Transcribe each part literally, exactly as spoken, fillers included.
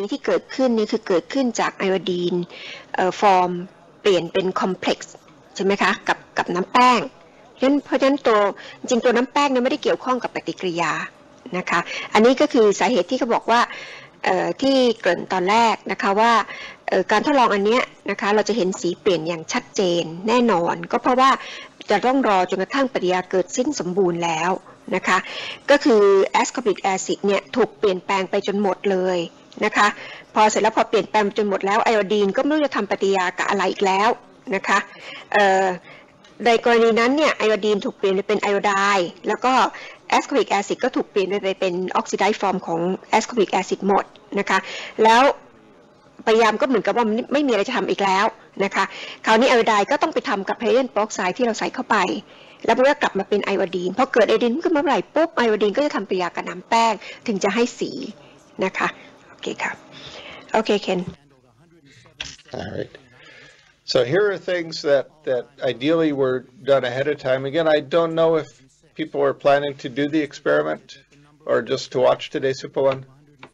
ที่เกิดขึ้นนี่คือเกิดขึ้นจากไอโอดีนฟอร์มเปลี่ยนเป็นคอมเพล็กซ์ใช่ไหมคะกับกับน้ำแป้งเพราะฉะนั้นตัวจริงตัวน้ำแป้งเนี่ยไม่ได้เกี่ยวข้องกับปฏิกิริยานะคะอันนี้ก็คือสาเหตุที่เขาบอกว่าที่เกริ่นตอนแรกนะคะว่าการทดลองอันนี้นะคะเราจะเห็นสีเปลี่ยนอย่างชัดเจนแน่นอนก็เพราะว่าจะต้องรอจนกระทั่งปฏิกิริยาเกิดสิ้นสมบูรณ์แล้วนะคะก็คือแอสคอบิกแอซิดเนี่ยถูกเปลี่ยนแปลงไปจนหมดเลยนะคะพอเสร็จแล้วพอเปลี่ยนแปลงจนหมดแล้วไอโอดีนก็ไม่รู้จะทำปฏิกิริยากับอะไรอีกแล้วนะคะในกรณีนั้นเนี่ยไอโอดีนถูกเปลี่ยนไปเป็นไอโอไดน์แล้วก็แอสคอบิกแอซิดก็ถูกเปลี่ยนไปเป็นออกซิไดซ์ฟอร์มของแอสคอบิกแอซิดหมดนะคะแล้วพยายามก็เหมือนกับว่าไม่มีอะไรจะทำอีกแล้วนะคะคราวนี้ไอโอไดน์ก็ต้องไปทำกับไฮโดรเจนเปอร์ออกไซด์ที่เราใส่เข้าไปแล้วมันก็กลับมาเป็นไอโอดีนพอเกิดไอโอดีนขึ้นมาเมื่อไหร่ปุ๊บไอโอดีนก็จะทำปฏิกิริยากับน้ำแป้งถึงจะให้สีนะคะโอเคครับโอเคเคน Alright. So here are things that that ideally were done ahead of time. Again, I don't know if people are planning to do the experiment or just to watch today's Super One.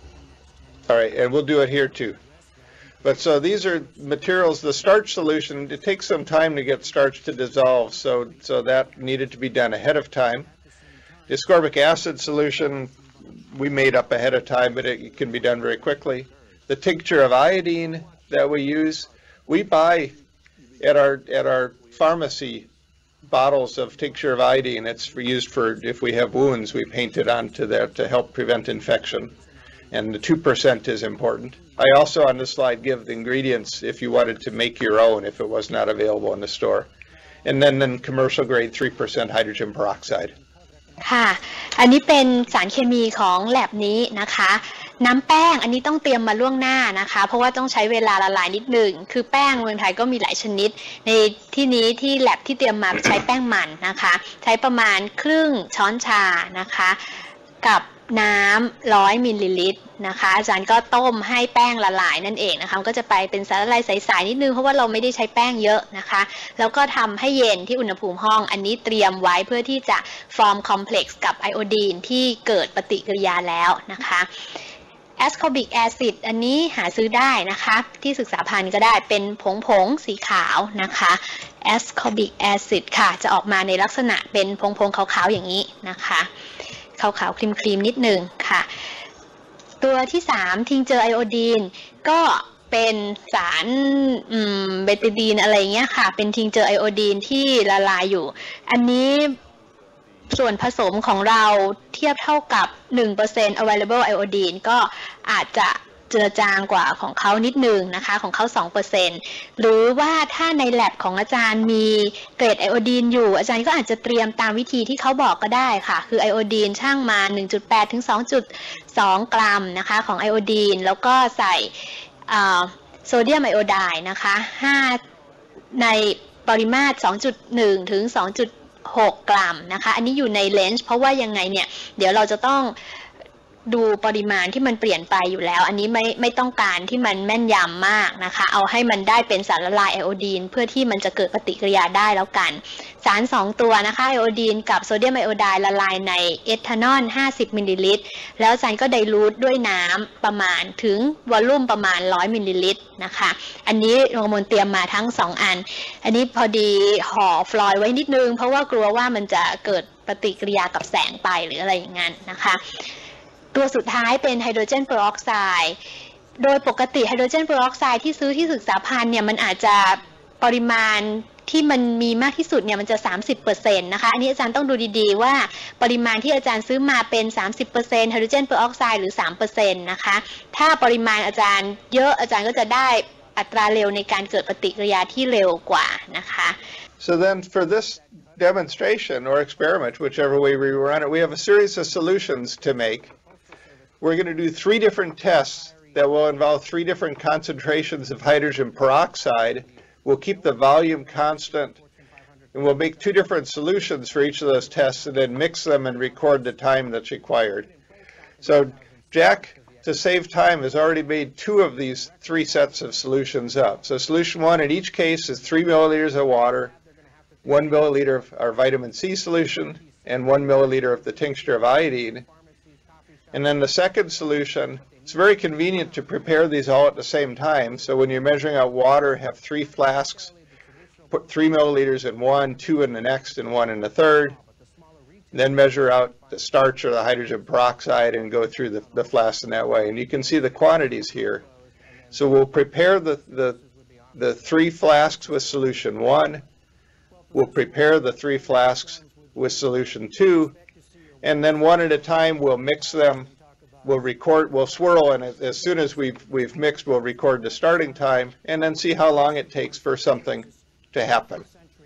All right, and we'll do it here too. But so these are materials, the starch solution, it takes some time to get starch to dissolve, so, so that needed to be done ahead of time. The ascorbic acid solution we made up ahead of time, but it can be done very quickly. The tincture of iodine that we use, we buy at our, at our pharmacy bottles of tincture of iodine. It's for, used for, if we have wounds, we paint it onto that to help prevent infection. And the two percent is important. I also on this slide give the ingredients if you wanted to make your own if it was not available in the store. And then, then commercial grade three percent hydrogen peroxide. ค่ะอันนี้เป็นสารเคมีของแลบนี้นะคะน้ำแป้งอันนี้ต้องเตรียมมาล่วงหน้านะคะเพราะว่าต้องใช้เวลาละลายนิดหนึ่งคือแป้งเมืองไทยก็มีหลายชนิดในที่นี้ที่แลบที่เตรียมมาใช้แป้งมันนะคะใช้ประมาณครึ่งช้อนชานะคะกับน้ำร้อยมิลลิลิตรนะคะอาจารย์ก็ต้มให้แป้งละลายนั่นเองนะคะก็จะไปเป็นสารละลายใสๆนิดนึงเพราะว่าเราไม่ได้ใช้แป้งเยอะนะคะแล้วก็ทำให้เย็นที่อุณหภูมิห้องอันนี้เตรียมไว้เพื่อที่จะฟอร์มคอมเพล็กซ์กับไอโอดีนที่เกิดปฏิกิริยาแล้วนะคะแอสคอบิกแอซิดอันนี้หาซื้อได้นะคะที่ศึกษาพันธุ์ก็ได้เป็นผงผงสีขาวนะคะแอสคอบิกแอซิดค่ะจะออกมาในลักษณะเป็นผงผงขาวๆอย่างนี้นะคะขาวๆครีมๆนิดหนึ่งค่ะตัวที่สามทิงเจอไอโอดีนก็เป็นสารเบติดีนอะไรเงี้ยค่ะเป็นทิงเจอไอโอดีนที่ละลายอยู่อันนี้ส่วนผสมของเราเทียบเท่ากับ หนึ่งเปอร์เซ็นต์ available iodine ก็อาจจะเจือจางกว่าของเขานิดนึงนะคะของเขา สองเปอร์เซ็นต์ หรือว่าถ้าในแลบของอาจารย์มีเกรดไอโอดีนอยู่อาจารย์ก็อาจจะเตรียมตามวิธีที่เขาบอกก็ได้ค่ะคือไอโอดีนช่างมา หนึ่งจุดแปด ถึง สองจุดสอง กรัมนะคะของไอโอดีนแล้วก็ใส่โซเดียมไอโอไดน์นะคะห้าในปริมาตร สองจุดหนึ่ง ถึง สองจุดหก กรัมนะคะอันนี้อยู่ในเลนส์เพราะว่ายังไงเนี่ยเดี๋ยวเราจะต้องดูปริมาณที่มันเปลี่ยนไปอยู่แล้วอันนี้ไม่ไม่ต้องการที่มันแม่นยำมากนะคะเอาให้มันได้เป็นสารละลายไอโอดีนเพื่อที่มันจะเกิดปฏิกิริยาได้แล้วกันสารสองตัวนะคะไอโอดีนกับโซเดียมไอโอไดน์ละลายในเอทานอลห้าสิบมิลลิลิตรแล้วอาจารย์ก็ไดลูทด้วยน้ำประมาณถึงวอลลุ่มประมาณหนึ่งร้อยมิลลิลิตรนะคะอันนี้โรงมนเตรียมมาทั้งสองอันอันนี้พอดีห่อฟลอยด์ไว้นิดนึงเพราะว่ากลัวว่ามันจะเกิดปฏิกิริยากับแสงไปหรืออะไรอย่างนั้นนะคะตัวสุดท้ายเป็นไฮโดรเจนเปอร์ออกไซด์โดยปกติไฮโดรเจนเปอร์ออกไซด์ที่ซื้อที่ศึกษาพันธุ์เนี่ยมันอาจจะปริมาณที่มันมีมากที่สุดเนี่ยมันจะ สามสิบเปอร์เซ็นต์ นะคะอันนี้อาจารย์ต้องดูดีๆว่าปริมาณที่อาจารย์ซื้อมาเป็น สามสิบเปอร์เซ็นต์ ไฮโดรเจนเปอร์ออกไซด์หรือ สามเปอร์เซ็นต์ นะคะถ้าปริมาณอาจารย์เยอะอาจารย์ก็จะได้อัตราเร็วในการเกิดปฏิกิริยาที่เร็วกว่านะคะ So then for this demonstration or experiment, whichever way we run it, we have a series of solutions to make. We're going to do three different tests that will involve three different concentrations of hydrogen peroxide. We'll keep the volume constant, and we'll make two different solutions for each of those tests and then mix them and record the time that's required. So Jack, to save time, has already made two of these three sets of solutions up. So solution one in each case is three milliliters of water, one milliliter of our vitamin C solution, and one milliliter of the tincture of iodine. And then the second solution, It's very convenient to prepare these all at the same time. So when you're measuring out water, have three flasks, put three milliliters in one, two in the next, and one in the third. Then measure out the starch or the hydrogen peroxide and go through the, the flasks in that way. And you can see the quantities here. So we'll prepare the, the, the three flasks with solution one. We'll prepare the three flasks with solution two. And then one at a time, we'll mix them. We'll record, we'll swirl, and as soon as we've, we've mixed, we'll record the starting time and then see how long it takes for something to happen.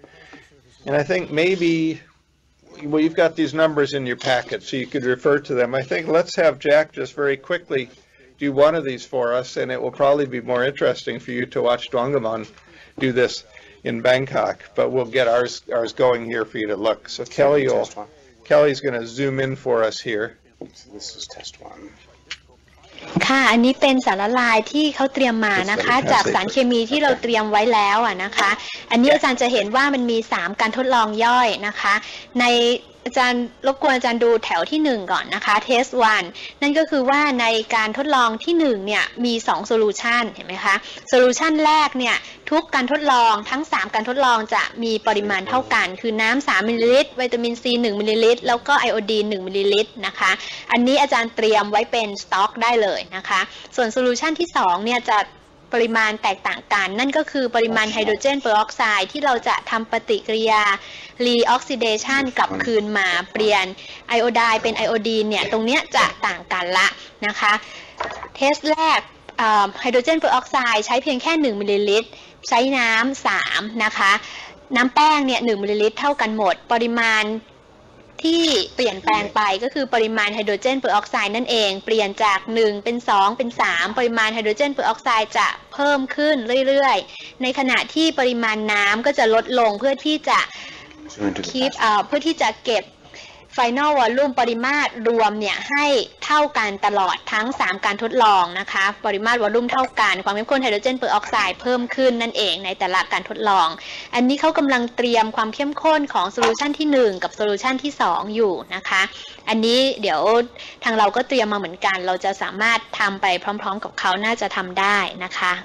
And I think maybe, well, you've got these numbers in your packet, so you could refer to them. I think let's have Jack just very quickly do one of these for us, and it will probably be more interesting for you to watch Dwangamon do this in Bangkok, but we'll get ours, ours going here for you to look. So Kelly, will, Kelly's going to zoom in for us here. So this is test one. ค่ะอันนี้เป็นสารละลายที่เขาเตรียมมานะคะจากสารเคมีที่เราเตรียมไว้แล้วอ่ะนะคะอันนี้อาจารย์จะเห็นว่ามันมีสามการทดลองย่อยนะคะในอาจารย์รบกวนอาจารย์ดูแถวที่หนึ่งก่อนนะคะ test one นั่นก็คือว่าในการทดลองที่หนึ่งเนี่ยมีสองโซลูชันเห็นไหมคะโซลูชันแรกเนี่ยทุกการทดลองทั้งสามการทดลองจะมีปริมาณเท่ากันคือน้ำสามมิลลิลิตรวิตามินซีหนึ่งมิลลิลิตรแล้วก็ไอโอดีนหนึ่งมิลลิลิตรนะคะอันนี้อาจารย์เตรียมไว้เป็นสต็อกได้เลยนะคะส่วนโซลูชันที่สองเนี่ยจะปริมาณแตกต่างกันนั่นก็คือปริมาณไฮโดรเจนเปอร์ออกไซด์ที่เราจะทำปฏิกิริยารีออกซิเดชันกลับคืนมาเปลี่ยนไอโอไดน์เป็นไอโอดีนเนี่ยตรงเนี้ยจะต่างกันละนะคะเทสแรกไฮโดรเจนเปอร์ออกไซด์ใช้เพียงแค่หนึ่งมิลลิลิตรใช้น้ำสามนะคะน้ำแป้งเนี่ยหนึ่งมิลลิลิตรเท่ากันหมดปริมาณที่เปลี่ยนแปลงไปก็คือปริมาณไฮโดรเจนเปอร์ออกไซด์นั่นเองเปลี่ยนจากหนึ่งเป็นสองเป็นสามปริมาณไฮโดรเจนเปอร์ออกไซด์จะเพิ่มขึ้นเรื่อยๆในขณะที่ปริมาณน้ำก็จะลดลงเพื่อที่จะคีปเพื่อที่จะเก็บFinal Volume ปริมาตรรวมเนี่ยให้เท่ากันตลอดทั้งสามการทดลองนะคะปริมาตรวอลลุ่มเท่ากันความเข้มข้นไฮโดรเจนเปอร์ออกไซด์เพิ่มขึ้นนั่นเองในแต่ละการทดลองอันนี้เขากำลังเตรียมความเข้มข้นของโซลูชันที่หนึ่งกับโซลูชันที่สองอยู่นะคะอันนี้เดี๋ยวทางเราก็เตรียมมาเหมือนกันเราจะสามารถทำไปพร้อมๆกับเขาน่าจะทำได้นะคะ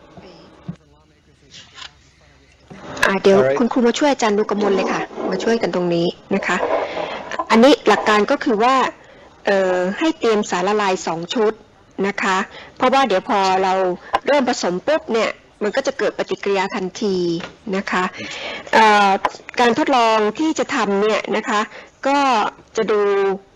เดี๋ยวคุณครูมาช่วยอาจารย์ดูกมลเลยค่ะมาช่วยกันตรงนี้นะคะอันนี้หลักการก็คือว่าให้เตรียมสารละลายสองชุดนะคะเพราะว่าเดี๋ยวพอเราเริ่มผสมปุ๊บเนี่ยมันก็จะเกิดปฏิกิริยาทันทีนะคะการทดลองที่จะทำเนี่ยนะคะก็จะดู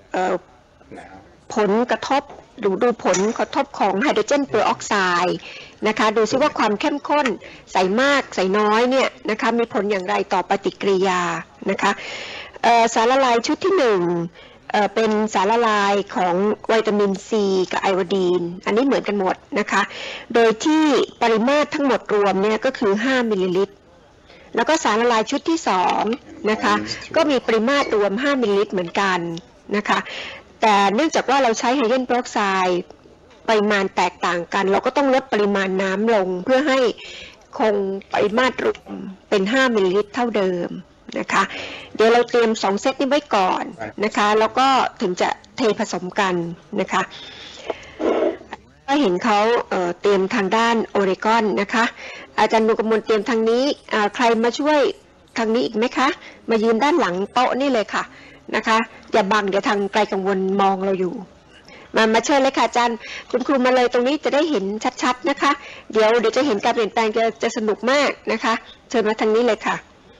ผลกระทบดูดูผลกระทบของไฮโดรเจนเปอร์ออกไซด์นะคะดูซิว่าความเข้มข้นใส่มากใส่น้อยเนี่ยนะคะมีผลอย่างไรต่อปฏิกิริยานะคะสารละลายชุดที่หนึ่งเป็นสารละลายของวิตามินซีกับไอโอดีนอันนี้เหมือนกันหมดนะคะโดยที่ปริมาตรทั้งหมดรวมเนี่ยก็คือห้ามิลลิลิตรแล้วก็สารละลายชุดที่สองนะคะก็มีปริมาตรรวมห้ามิลลิลิตรเหมือนกันนะคะแต่เนื่องจากว่าเราใช้ไฮโดรเจนเปอร์ออกไซด์ปริมาณแตกต่างกันเราก็ต้องลดปริมาณน้ำลงเพื่อให้คงปริมาตรรวมเป็นห้ามิลลิลิตรเท่าเดิมนะคะเดี๋ยวเราเตรียมสองเซตนี้ไว้ก่อนนะคะแล้วก็ถึงจะเทผสมกันนะคะก็เห็นเขาเอ่อเตรียมทางด้านโอเรกอนนะคะอาจารย์นุกมลเตรียมทางนี้ใครมาช่วยทางนี้อีกไหมคะมายืนด้านหลังโต๊ะนี่เลยค่ะนะคะอย่าบังเดี๋ยวทางไกลกังวลมองเราอยู่มามาเชิญเลยค่ะอาจารย์คุณครูมาเลยตรงนี้จะได้เห็นชัดๆนะคะเดี๋ยวเดี๋ยวจะเห็นการเปลี่ยนแปลงจะจะสนุกมากนะคะเชิญมาทางนี้เลยค่ะ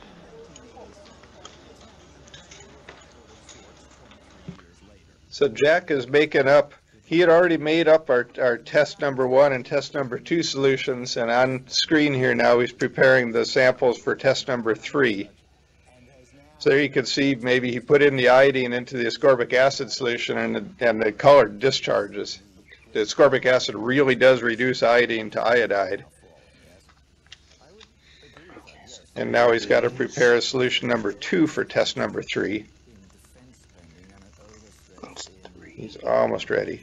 So Jack is making up, he had already made up our, our test number one and test number two solutions, and on screen here now he's preparing the samples for test number three. So there you can see maybe he put in the iodine into the ascorbic acid solution and the, and the color discharges. The ascorbic acid really does reduce iodine to iodide. And now he's got to prepare solution number two for test number three. He's almost ready.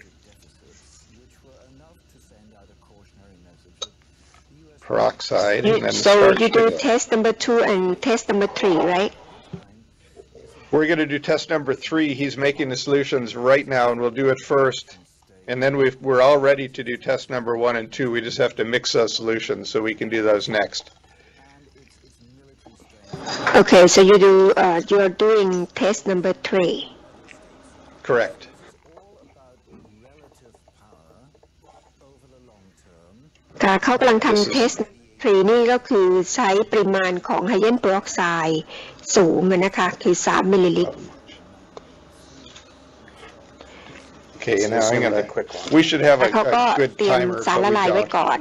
Peroxide. And then so you do test number two and test number three, right? We're going to do test number three. He's making the solutions right now, and we'll do it first. And then we've, we're all ready to do test number one and two. We just have to mix those solutions so we can do those next. Okay, so you do uh, you are doing test number three. Correct. ค่ะเขากำลังทำเทสทรีนี่ก็คือใช้ปริมาณของไฮเดรเจนเปอร์ออกไซด์สูงนะคะคือสามมิลลิลิตร Okay, So now this I'm is another gonna, quick one. we should have แล้ว a, เขาก็ a good เตรียม timer สาร before ละ we ลายไว้ go. ก่อน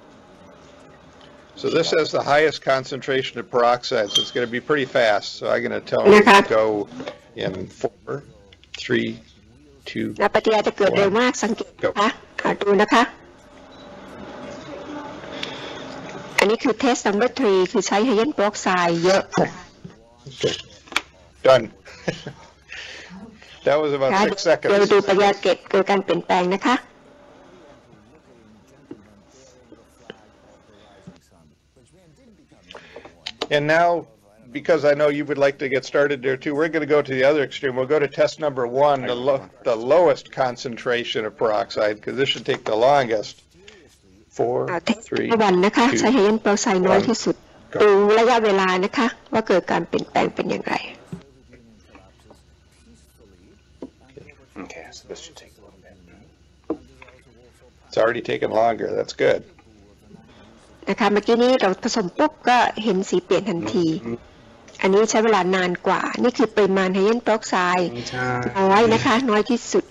So this has the highest concentration of peroxide, so it's going to be pretty fast. So I'm going to tell them to go in four, three, two. และปฏิกิริยาจะเกิดเร็วมากสังเกตนะคะอ่ะดูนะคะ อันนี้คือเทส number three คือใช้ไฮเดรเจนเปอร์ออกไซด์เยอะ Okay. Done. That was about ค่ะ six เดี๋ยว seconds. ดูปฏิกิริยาเกิดเกิดการเปลี่ยนแปลงนะคะ And now, because I know you would like to get started there too, we're going to go to the other extreme. We'll go to test number one, the, lo the lowest concentration of peroxide, because this should take the longest. Four, เทส three, วันนะคะ two, ใช้ไฮเดรเจนเปอร์ออกไซด์น้อยที่สุด ดูระยะเวลานะคะว่าเกิดการเปลี่ยนแปลงเป็นอย่างไร Okay, so this should take a little bit. It's already taken longer. That's good. นะคะเมื่อกี้นี้เราผสมปุ๊บก็เห็นสีเปลี่ยนทันที อันนี้ใช้เวลานานกว่า นี่คือปริมาณไฮเดรเจนเปอร์ออกไซด์น้อยนะคะ น้อยที่สุด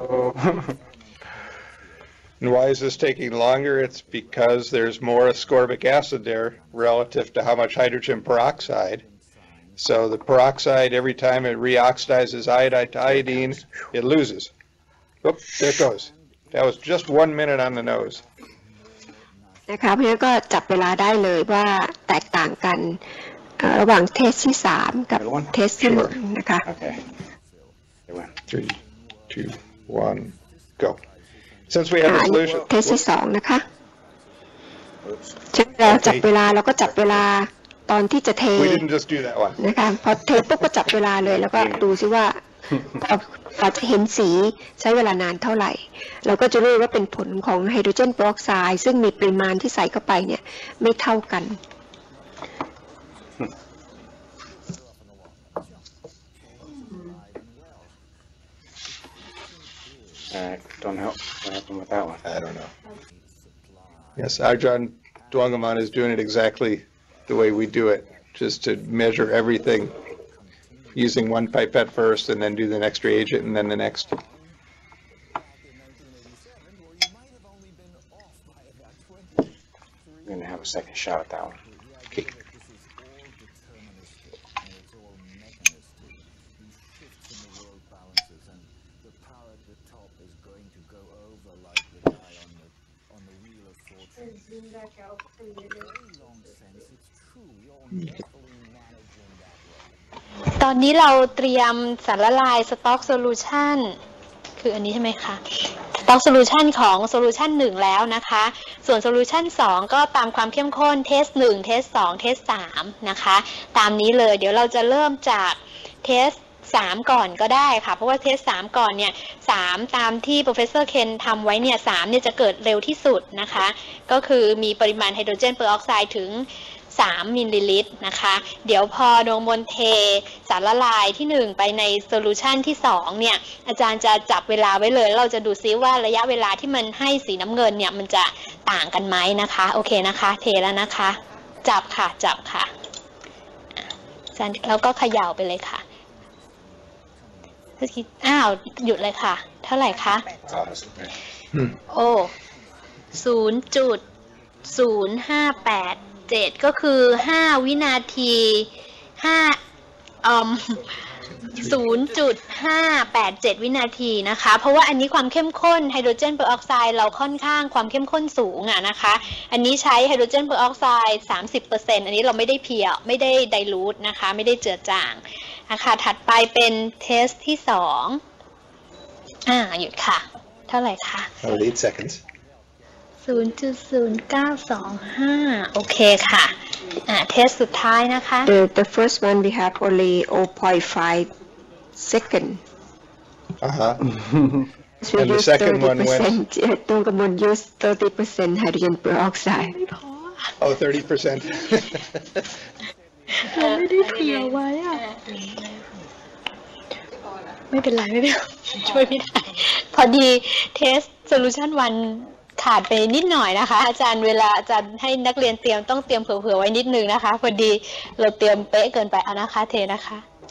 And why is this taking longer? It's because there's more ascorbic acid there relative to how much hydrogen peroxide. So the peroxide, every time it reoxidizes iodide to iodine, it loses. Oop, there it goes. That was just one minute on the nose. นะคะเพราะฉะนั้นก็จับเวลาได้เลยว่าแตกต่างกันเอ่อระหว่างเทสที่สามกับเทสที่หนึ่งนะคะ Okay. They went. Three, two, one, go. Since we have อ่า the อันนี้ solution, เทสที่สองนะคะ Oops. ใช้เวลาจับเวลาเราก็จับเวลาตอนที่จะเท we didn't just do that one. นะคะพอเทปุ๊บก็จับเวลาเลยแล้วก็ดูซิว่าเราเราจะเห็นสีใช้เวลานานเท่าไหร่ เราก็จะรู้ว่าเป็นผลของไฮโดรเจนเปอร์ออกไซด์ซึ่งมีปริมาณที่ใส่เข้าไปเนี่ยไม่เท่ากัน Alright, don't help. What happened with that one? I don't know. Yes, Arjan Dwangaman is doing it exactly the way we do it, just to measure everything using one pipette first and then do the next reagent and then the next. I'm gonna have a second shot at that one. Okay. .ตอนนี้เราเตรียมสารละลายสต็อกโซลูชันคืออันนี้ใช่ไหมคะสต็อกโซลูชันของโซลูชันหนึ่งแล้วนะคะส่วนโซลูชันสองก็ตามความเข้มข้นเทสหนึ่งเทสสองเทสสามนะคะตามนี้เลยเดี๋ยวเราจะเริ่มจากเทสสามก่อนก็ได้ค่ะเพราะว่าเทสสามก่อนเนี่ยสามตามที่ Professor Ken ทำไว้เนี่ยสามเนี่ยจะเกิดเร็วที่สุดนะคะก็คือมีปริมาณไฮโดรเจนเปอร์ออกไซด์ถึงสามมิลลิลิตรนะคะเดี๋ยวพอดวงมนเทสารละลายที่หนึ่งไปในโซลูชันที่สองเนี่ยอาจารย์จะจับเวลาไว้เลยเราจะดูซิว่าระยะเวลาที่มันให้สีน้ำเงินเนี่ยมันจะต่างกันไหมนะคะโอเคนะคะเทแล้วนะคะจับค่ะจับค่ะอาจารย์แล้วก็เขย่าไปเลยค่ะอ้าวหยุดเลยค่ะเท่าไหร่คะ โอ้ศูนย์จุดศูนย์ห้าแปดเจ็ดก็คือห้าวินาทีห้าอืมศูนย์จุดห้าแปดเจ็ดวินาทีนะคะเพราะว่าอันนี้ความเข้มข้นไฮโดรเจนเปอร์ออกไซด์เราค่อนข้างความเข้มข้นสูงอ่ะนะคะอันนี้ใช้ไฮโดรเจนเปอร์ออกไซด์ สามสิบเปอร์เซ็นต์ อันนี้เราไม่ได้เพียวไม่ได้ไดลูทนะคะไม่ได้เจือจางนะคะถัดไปเป็นเทสที่สองอ่าหยุดค่ะเท่าไหร่คะ eight seconds. ศูนย์จุดศูนย์เก้าสองห้า โอเคค่ะอ่าเทสสุดท้ายนะคะ The the first one we have only zero point five second Uh huh. we And the use second thirty one went- percent ตรงกำมล use thirty percent hydrogen peroxide ไม่พอ Oh, thirty percent. เราไม่ได้เผื่อไว้อะไม่เป็นไรไม่เป็นไรช่วยไม่ได้พอดีเทสโซลูชันวันขาดไปนิดหน่อยนะคะอาจารย์เวลาอาจารย์ให้นักเรียนเตรียมต้องเตรียมเผื่อๆไว้นิดนึงนะคะพอดีเราเตรียมเป๊ะเกินไปเอานะคะเทนะคะ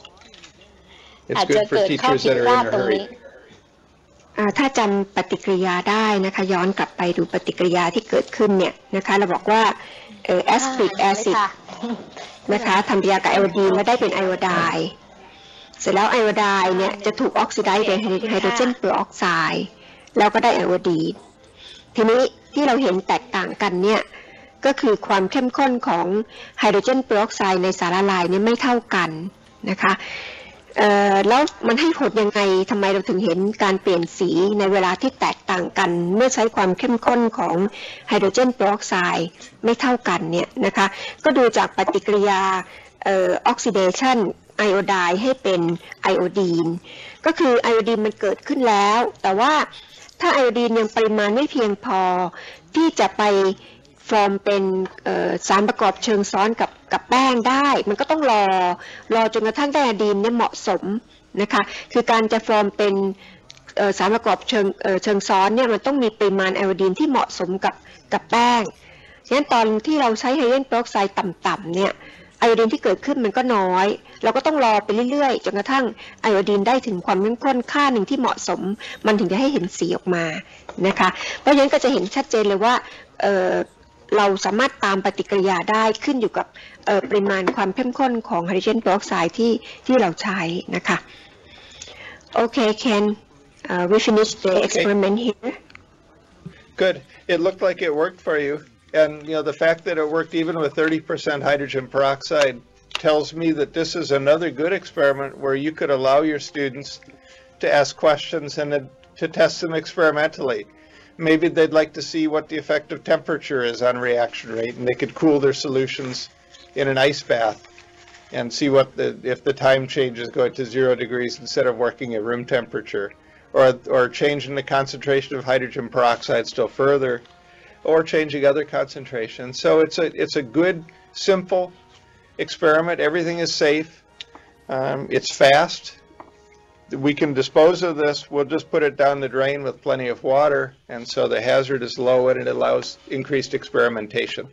It's อาจจะ good for เกิดข้อ teachers ผิด that พ are ลาด in a ตรงนี้ hurry. อ่าถ้าจำปฏิกิริยาได้นะคะย้อนกลับไปดูปฏิกิริยาที่เกิดขึ้นเนี่ยนะคะเราบอกว่าเอ่อแอสปริกแอซิดนะคะทำปฏิกิริยากับไอโอดีนแล้วได้เป็นไอโอไดน์เสร็จแล้วไอโอไดน์เนี่ยจะถูกออกซิไดซ์เป็นไฮโดรเจนเปอร์ออกไซด์แล้วก็ได้ไอโอดีนทีนี้ที่เราเห็นแตกต่างกันเนี่ยก็คือความเข้มข้นของไฮโดรเจนเปอร์ออกไซด์ในสารละลายเนี่ยไม่เท่ากันนะคะเอ่อแล้วมันให้ผลยังไงทำไมเราถึงเห็นการเปลี่ยนสีในเวลาที่แตกต่างกันเมื่อใช้ความเข้มข้นของไฮโดรเจนเปอร์ออกไซด์ไม่เท่ากันเนี่ยนะคะก็ดูจากปฏิกิริยาเอ่อออกซิเดชันไอโอไดน์ให้เป็นไอโอดีนก็คือไอโอดีนมันเกิดขึ้นแล้วแต่ว่าถ้าไอโอดีนยังปริมาณไม่เพียงพอที่จะไปฟอร์มเป็นสารประกอบเชิงซ้อนกับกับแป้งได้มันก็ต้องรอรอจนกระทั่งได้ไอโอดีนเนี่ยเหมาะสมนะคะคือการจะฟอร์มเป็นสารประกอบเชิงเชิงซ้อนเนี่ยมันต้องมีปริมาณไอโอดีนที่เหมาะสมกับกับแป้งฉะนั้นตอนที่เราใช้ไฮโดรเจนเปอร์ออกไซด์ต่ำๆเนี่ยไอโอดีนที่เกิดขึ้นมันก็น้อยเราก็ต้องรอไปเรื่อยๆจนกระทั่งไอโอดีนได้ถึงความเข้มข้นค่าหนึ่งที่เหมาะสมมันถึงจะให้เห็นสีออกมานะคะเพราะฉะนั้นก็จะเห็นชัดเจนเลยว่าเอ่อเราสามารถตามปฏิกิริยาได้ขึ้นอยู่กับปริมาณความเข้มข้นของไฮโดรเจนเปอร์ออกไซด์ที่ที่เราใช้นะคะโอเค Ken uh, we finished the experiment here Good. It looked like it worked for you. And, you know, the fact that it worked even with thirty percent hydrogen peroxide tells me that this is another good experiment where you could allow your students to ask questions and to test them experimentally. Maybe they'd like to see what the effect of temperature is on reaction rate, and they could cool their solutions in an ice bath and see what the, if the time changes go to zero degrees instead of working at room temperature, or, or changing the concentration of hydrogen peroxide still further, or changing other concentrations. So it's a, it's a good, simple experiment. Everything is safe. Um, it's fast. We can dispose of this. We'll just put it down the drain with plenty of water, and so the hazard is low and it allows increased experimentation.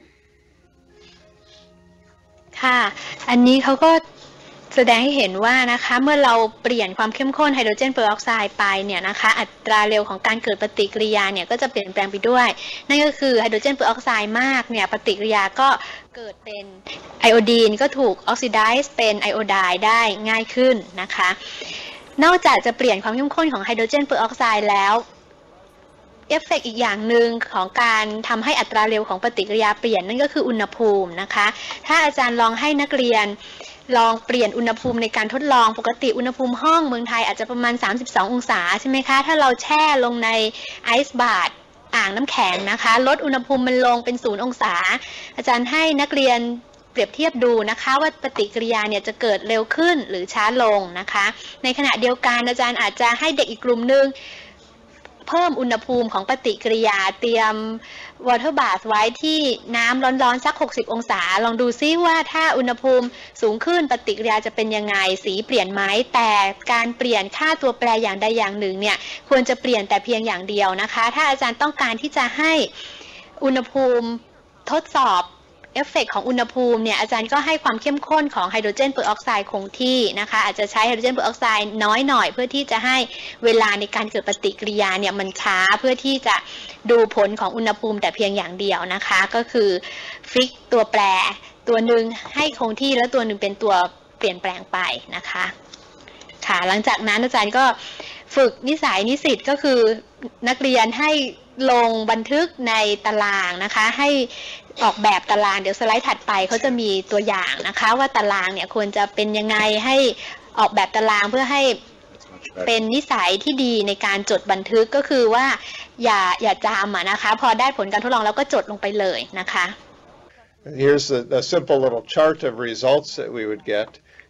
ค่ะอันนี้เขาก็แสดงให้เห็นว่านะคะเมื่อเราเปลี่ยนความเข้มข้นไฮโดรเจนเปอร์ออกไซด์ไปเนี่ยนะคะอัตราเร็วของการเกิดปฏิกิริยาเนี่ยก็จะเปลี่ยนแปลงไปด้วยนั่นก็คือไฮโดรเจนเปอร์ออกไซด์มากเนี่ยปฏิกิริยาก็เกิดเป็นไอโอดีนก็ถูกออกซิไดซ์เป็นไอโอไดน์ได้ง่ายขึ้นนะคะนอกจากจะเปลี่ยนความเข้มข้นของไฮโดรเจนเปอร์ออกไซด์แล้วเอฟเฟกต์อีกอย่างหนึ่งของการทำให้อัตราเร็วของปฏิกิริยาเปลี่ยนนั่นก็คืออุณหภูมินะคะถ้าอาจารย์ลองให้นักเรียนลองเปลี่ยนอุณหภูมิในการทดลองปกติอุณหภูมิห้องเมืองไทยอาจจะประมาณสามสิบสององศาใช่ไหมคะถ้าเราแช่ลงในไอซ์บาร์อ่างน้ำแข็งนะคะลดอุณหภูมิมันลงเป็นศูนย์องศาอาจารย์ให้นักเรียนเปรียบเทียบดูนะคะว่าปฏิกิริยาเนี่ยจะเกิดเร็วขึ้นหรือช้าลงนะคะในขณะเดียวกันอาจารย์อาจจะให้เด็กอีกกลุ่มนึงเพิ่มอุณหภูมิของปฏิกิริยาเตรียมวอเตอร์บาธไว้ที่น้ำร้อนๆสักหกสิบองศาลองดูซิว่าถ้าอุณหภูมิสูงขึ้นปฏิกิริยาจะเป็นยังไงสีเปลี่ยนไหมแต่การเปลี่ยนค่าตัวแปรอย่างใดอย่างหนึ่งเนี่ยควรจะเปลี่ยนแต่เพียงอย่างเดียวนะคะถ้าอาจารย์ต้องการที่จะให้อุณหภูมิทดสอบเอฟเฟกต์ของอุณหภูมิเนี่ยอาจารย์ก็ให้ความเข้มข้นของไฮโดรเจนเปอร์ออกไซด์คงที่นะคะอาจจะใช้ไฮโดรเจนเปอร์ออกไซด์น้อยหน่อยเพื่อที่จะให้เวลาในการเกิดปฏิกิริยาเนี่ยมันช้าเพื่อที่จะดูผลของอุณหภูมิแต่เพียงอย่างเดียวนะคะก็คือฟิกตัวแปรตัวหนึ่งให้คงที่แล้วตัวหนึ่งเป็นตัวเปลี่ยนแปลงไปนะคะค่ะหลังจากนั้นอาจารย์ก็ฝึกนิสัยนิสิตก็คือนักเรียนให้ลงบันทึกในตารางนะคะให้ออกแบบตารางเดี๋ยวสไลด์ถัดไปเขาจะมีตัวอย่างนะคะว่าตารางเนี่ยควรจะเป็นยังไงให้ออกแบบตารางเพื่อให้เป็นนิสัยที่ดีในการจดบันทึกก็คือว่าอย่าอย่าจำอ่ะนะคะพอได้ผลการทดลองแล้วก็จดลงไปเลยนะคะ Here's a, a simple little chart of results that we would get.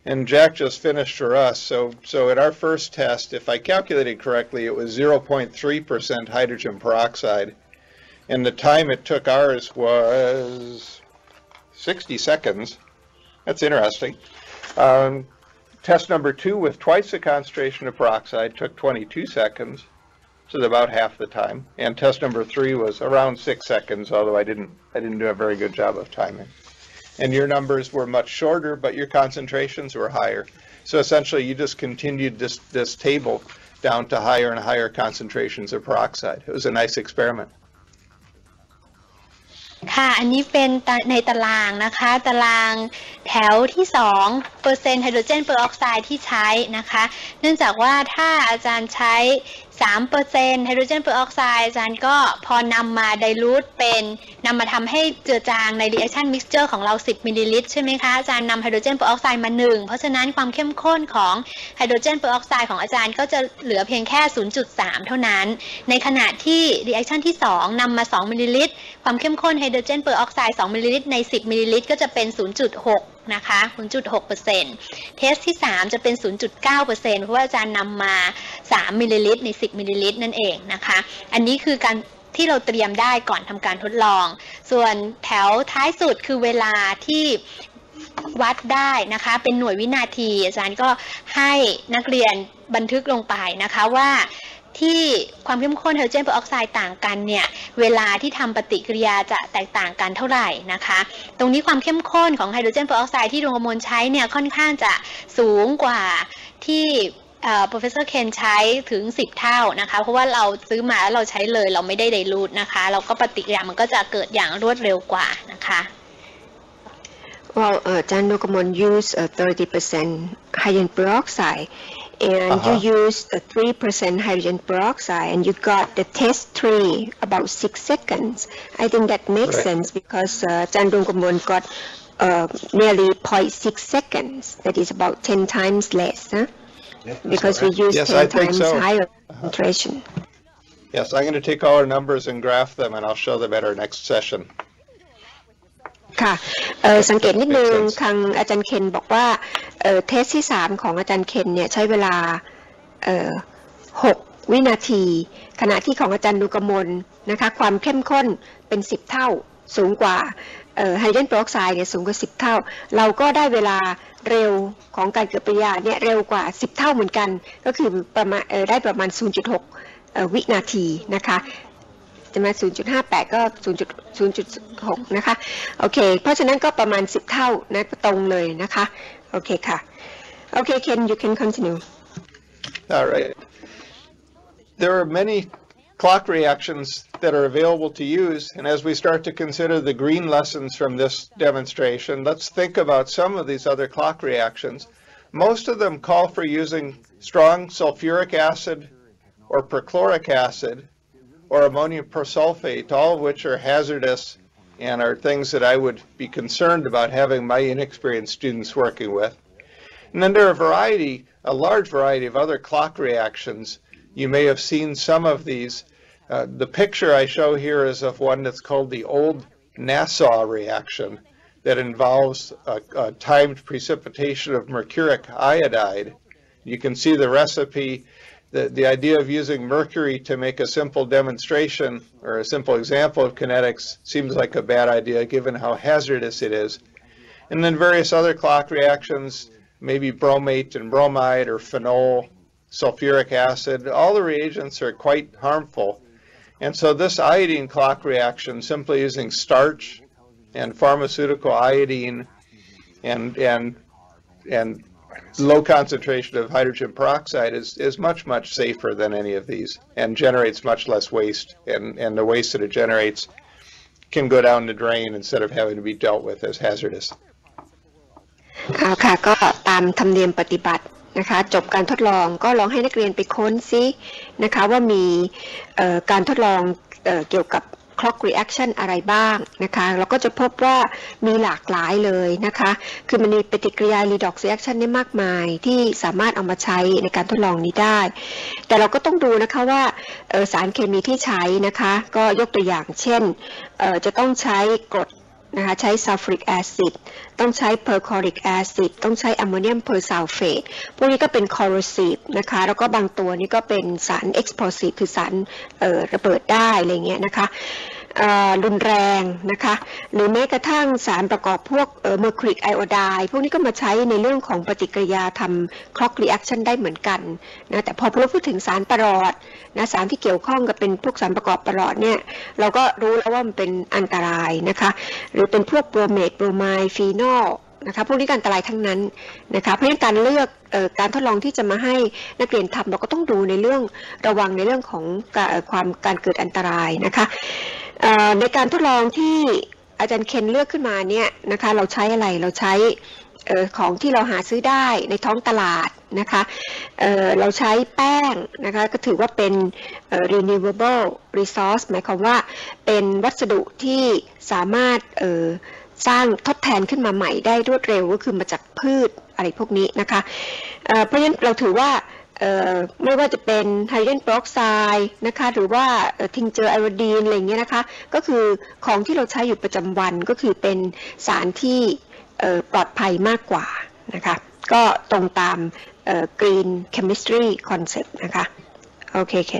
And Jack just finished for us. So, so at our first test, if I calculated correctly, it was zero point three percent hydrogen peroxide. And the time it took ours was sixty seconds. That's interesting. Um, test number two with twice the concentration of peroxide took twenty-two seconds, which is about half the time. And test number three was around six seconds, although I didn't, I didn't do a very good job of timing. And your numbers were much shorter, but your concentrations were higher. So essentially, you just continued this, this table down to higher and higher concentrations of peroxide. It was a nice experiment. ค่ะอันนี้เป็นในตารางนะคะตารางแถวที่สองเปอร์เซ็นต์ไฮโดรเจนเปอร์ออกไซด์ที่ใช้นะคะเนื่องจากว่าถ้าอาจารย์ใช้ สามเปอร์เซ็นต์ ไฮโดรเจนเปอร์ออกไซด์อาจารย์ก็พอนำมาไดลูทเป็นนำมาทำให้เจือจางใน reaction mixture ของเราสิบมิลลิลิตรใช่ไหมคะอาจารย์นำไฮโดรเจนเปอร์ออกไซด์มาหนึ่งเพราะฉะนั้นความเข้มข้นของไฮโดรเจนเปอร์ออกไซด์ของอาจารย์ก็จะเหลือเพียงแค่ ศูนย์จุดสาม เท่านั้นในขณะที่ reaction ที่สองนำมาสองมิลลิลิตรความเข้มข้นไฮโดรเจนเปอร์ออกไซด์สองมิลลิลิตรในสิบมิลลิลิตรก็จะเป็น ศูนย์จุดหก นะคะ ศูนย์จุดหกเปอร์เซ็นต์ เทสที่สามจะเป็น ศูนย์จุดเก้าเปอร์เซ็นต์ เพราะว่าอาจารย์นำมาสามมิลลิลิตรในสิบมิลลิลิตรนั่นเองนะคะอันนี้คือการที่เราเตรียมได้ก่อนทำการทดลองส่วนแถวท้ายสุดคือเวลาที่วัดได้นะคะเป็นหน่วยวินาทีอาจารย์ก็ให้นักเรียนบันทึกลงไปนะคะว่าที่ความเข้มข้นไฮโดรเจนเปอร์ออกไซด์ต่างกันเนี่ยเวลาที่ทำปฏิกิริยาจะแตกต่างกันเท่าไหร่นะคะตรงนี้ความเข้มข้นของไฮโดรเจนเปอร์ออกไซด์ที่ดวงกมลใช้เนี่ยค่อนข้างจะสูงกว่าที่professor Ken ใช้ถึงสิบเท่านะคะเพราะว่าเราซื้อมาแล้วเราใช้เลยเราไม่ได้ไดลูทนะคะเราก็ปฏิกิริยามันก็จะเกิดอย่างรวดเร็วกว่านะคะ Well, uh, Jan Nukamon used uh, thirty percent hydrogen peroxide, and Uh-huh. you used uh, three percent hydrogen peroxide, and you got the test three about six seconds. I think that makes Right. sense because uh, Jan Nukamon got uh, nearly zero point six seconds. That is about ten times less, huh? Because we use Yes, ten I think times so. higher concentration. Yes, I'm going to take all our numbers and graph them, and I'll show them at our next session. ค่ะเอ่อสังเกตนิดนึงทางอาจารย์เคนบอกว่าเอ่อเทสที่สามของอาจารย์เคนเนี่ยใช้เวลาเอ่อหกวินาทีขณะที่ของอาจารย์ดูกมลนะคะความเข้มข้นเป็นสิบเท่าสูงกว่าเอ่อไฮโดรเจนเปอร์ออกไซด์เนี่ยสูงกว่าสิบเท่าเราก็ได้เวลาเร็วของการเกิดปฏิกิริยาเนี่ยเร็วกว่าสิบเท่าเหมือนกันก็คือประมาณเอ่อได้ประมาณ ศูนย์จุดหก เอ่อวินาทีนะคะจะมา ศูนย์จุดห้าแปด ก็ ศูนย์จุดหก นะคะโอเคเพราะฉะนั้นก็ประมาณสิบเท่านะตรงเลยนะคะโอเคค่ะโอเค Ken you can continue All right. There are many clock reactions that are available to use, and as we start to consider the green lessons from this demonstration, let's think about some of these other clock reactions. Most of them call for using strong sulfuric acid or perchloric acid or ammonium persulfate, all of which are hazardous and are things that I would be concerned about having my inexperienced students working with. And then there are a variety, a large variety of other clock reactions. You may have seen some of these. Uh, the picture I show here is of one that's called the Old Nassau reaction that involves a, a timed precipitation of mercuric iodide. You can see the recipe. The, the idea of using mercury to make a simple demonstration or a simple example of kinetics seems like a bad idea given how hazardous it is. And then various other clock reactions, maybe bromate and bromide or phenol, sulfuric acid, all the reagents are quite harmful. And so this iodine clock reaction, simply using starch and pharmaceutical iodine and, and, and low concentration of hydrogen peroxide is, is much, much safer than any of these and generates much less waste. And, and the waste that it generates can go down the drain instead of having to be dealt with as hazardous. ค่ะค่ะก็ตามธรรมเนียมปฏิบัตินะคะจบการทดลองก็ลองให้นักเรียนไปค้นซินะคะว่ามีเอ่อการทดลองเอ่อเกี่ยวกับ clock reaction อะไรบ้างนะคะเราก็จะพบว่ามีหลากหลายเลยนะคะคือมันมีปฏิกิริยา redox reaction เนี่ยมากมายที่สามารถเอามาใช้ในการทดลองนี้ได้แต่เราก็ต้องดูนะคะว่าสารเคมีที่ใช้นะคะก็ยกตัวอย่างเช่นจะต้องใช้กรดนะคะใช้ซัลฟูริกแอซิดต้องใช้เพอร์คอริกแอซิดต้องใช้แอมโมเนียมเพอร์ซัลเฟตพวกนี้ก็เป็นคอโรซีฟนะคะแล้วก็บางตัวนี้ก็เป็นสารเอ็กซ์โพซีฟคือสารระเบิดได้อะไรเงี้ยนะคะรุนแรงนะคะหรือแม้กระทั่งสารประกอบพวกเมอร์คิวริกไอโอไดด์พวกนี้ก็มาใช้ในเรื่องของปฏิกิริยาทำคล็อกรีแอคชั่นได้เหมือนกันนะแต่พอพูดถึงสารประหลอดนะสารที่เกี่ยวข้องกับเป็นพวกสารประกอบประหลอดเนี่ยเราก็รู้แล้วว่ามันเป็นอันตรายนะคะหรือเป็นพวกโบรเมตโบรไมด์ฟีนอลนะคะพวกนี้อันตรายทั้งนั้นนะคะเพราะฉะนั้นการเลือกเอ่อการทดลองที่จะมาให้นักเรียนทำเราก็ต้องดูในเรื่องระวังในเรื่องของความการเกิดอันตรายนะคะในการทดลองที่อาจารย์เคนเลือกขึ้นมาเนี่ยนะคะเราใช้อะไรเราใช้เอ่อของที่เราหาซื้อได้ในท้องตลาดนะคะเอ่อเราใช้แป้งนะคะก็ถือว่าเป็นเอ่อ renewable resource หมายความว่าเป็นวัสดุที่สามารถเอ่อสร้างทดแทนขึ้นมาใหม่ได้รวดเร็วก็คือมาจากพืชอะไรพวกนี้นะคะเอ่อเพราะฉะนั้นเราถือว่าไม่ว่าจะเป็นไฮโดรเจนเปอร์ออกไซด์นะคะหรือว่าทิงเจอร์ไอโอดีนอะไรอย่างเงี้ยนะคะก็คือของที่เราใช้อยู่ประจำวันก็คือเป็นสารที่ปลอดภัยมากกว่านะคะก็ตรงตาม Green Chemistry Concept นะคะโอเคเคน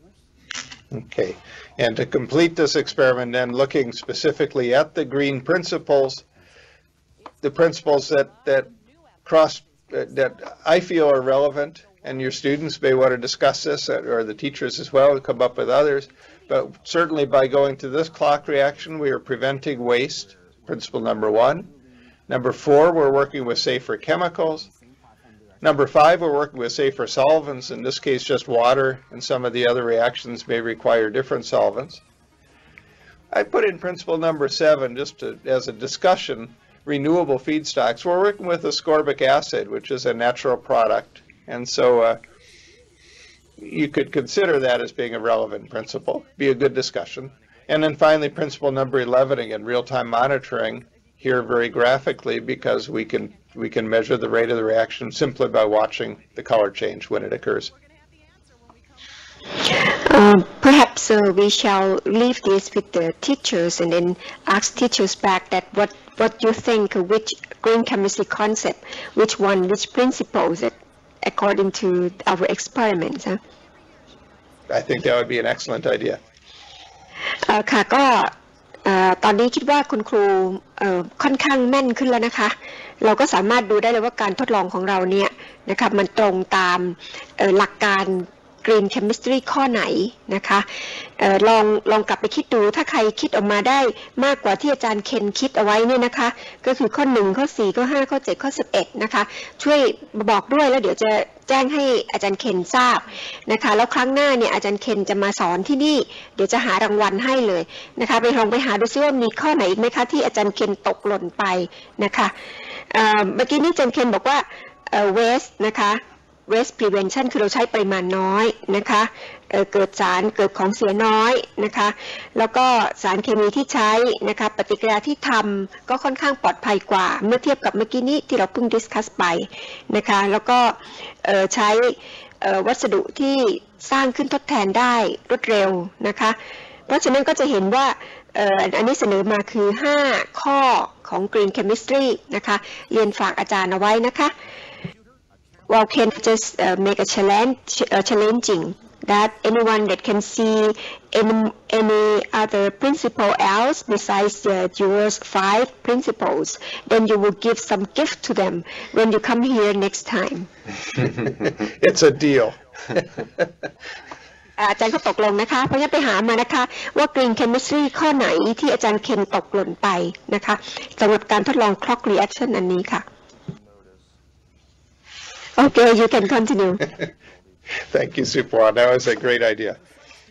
Okay, and to complete this experiment then looking specifically at the green principles, the principles that that cross that I feel are relevant, and your students may want to discuss this, or the teachers as well, and come up with others. But certainly by going to this clock reaction, we are preventing waste, principle number one. Number four, we're working with safer chemicals. Number five, we're working with safer solvents, in this case just water, and some of the other reactions may require different solvents. I put in principle number seven just to, as a discussion, renewable feedstocks. We're working with ascorbic acid, which is a natural product. And so uh, you could consider that as being a relevant principle, be a good discussion. And then finally, principle number eleven, again, real-time monitoring, here very graphically, because we can, we can measure the rate of the reaction simply by watching the color change when it occurs. Uh, perhaps uh, we shall leave this with the teachers and then ask teachers back that what, what you think, which green chemistry concept, which one, which principles that according to our experiments. Huh? I think that would be an excellent idea. ค่ะก็ตอนนี้คิดว่าคุณครูค่อนข้างแม่นขึ้นแล้วนะคะเราก็สามารถดูได้เลยว่าการทดลองของเราเนี่ยนะคะมันตรงตามหลักการ Green Chemistry ข้อไหนนะคะเอ่อลองลองกลับไปคิดดูถ้าใครคิดออกมาได้มากกว่าที่อาจารย์เคนคิดเอาไว้เนี่ยนะคะก็คือข้อหนึ่งข้อสี่ข้อห้าข้อเจ็ดข้อสิบเอ็ดนะคะช่วยบอกด้วยแล้วเดี๋ยวจะแจ้งให้อาจารย์เคนทราบนะคะแล้วครั้งหน้าเนี่ยอาจารย์เคนจะมาสอนที่นี่เดี๋ยวจะหารางวัลให้เลยนะคะไปลองไปหาดูซิว่ามีข้อไหนอีกไหมคะที่อาจารย์เคนตกหล่นไปนะคะเอ่อเมื่อกี้นี้อาจารย์เคนบอกว่าเอ่อ waste นะคะ waste prevention คือเราใช้ปริมาณน้อยนะคะเอ่อเกิดสารเกิดของเสียน้อยนะคะแล้วก็สารเคมีที่ใช้นะคะปฏิกิริยาที่ทำก็ค่อนข้างปลอดภัยกว่าเมื่อเทียบกับเมื่อกี้นี้ที่เราเพิ่งดิสคัสไปนะคะแล้วก็เอ่อใช้เอ่อวัสดุที่สร้างขึ้นทดแทนได้รวดเร็วนะคะเพราะฉะนั้นก็จะเห็นว่าเอ่ออันนี้เสนอมาคือห้าข้อของ Green Chemistry นะคะเรียนฝากอาจารย์เอาไว้นะคะWell, can just uh, make a challenge, uh, challenging that anyone that can see any, any other principle else besides uh, yours five principles, then you will give some gift to them when you come here next time. It's a deal. อาจารย์ก็ตกลงนะคะเพราะฉะนั้นไปหามานะคะว่า Green Chemistry ข้อไหนที่อาจารย์เคนตกหล่นไปนะคะสำหรับการทดลอง Clock Reaction อันนี้ค่ะOkay, you can continue. Thank you, Supwan. That was a great idea.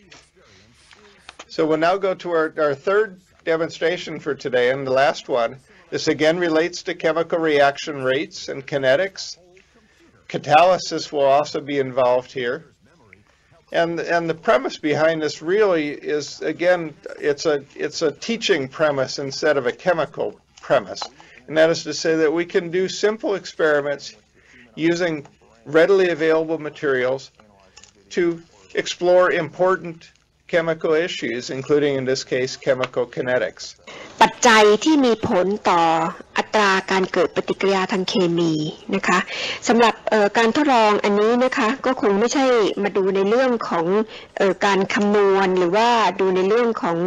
So we'll now go to our, our third demonstration for today, and the last one. This again relates to chemical reaction rates and kinetics. Catalysis will also be involved here. And, and the premise behind this really is, again, it's a, it's a teaching premise instead of a chemical premise. And that is to say that we can do simple experiments using readily available materials to explore important chemical issues, including in this case chemical kinetics. ปัจจัยที่มีผลต่ออัตราการเกิดปฏิกิริยาทางเคมีนะคะสำหรับการทดลองอันนี้นะคะก็คงไม่ใช่มาดูในเรื่องของการคำนวณหรือว่าดูในเรื่องของ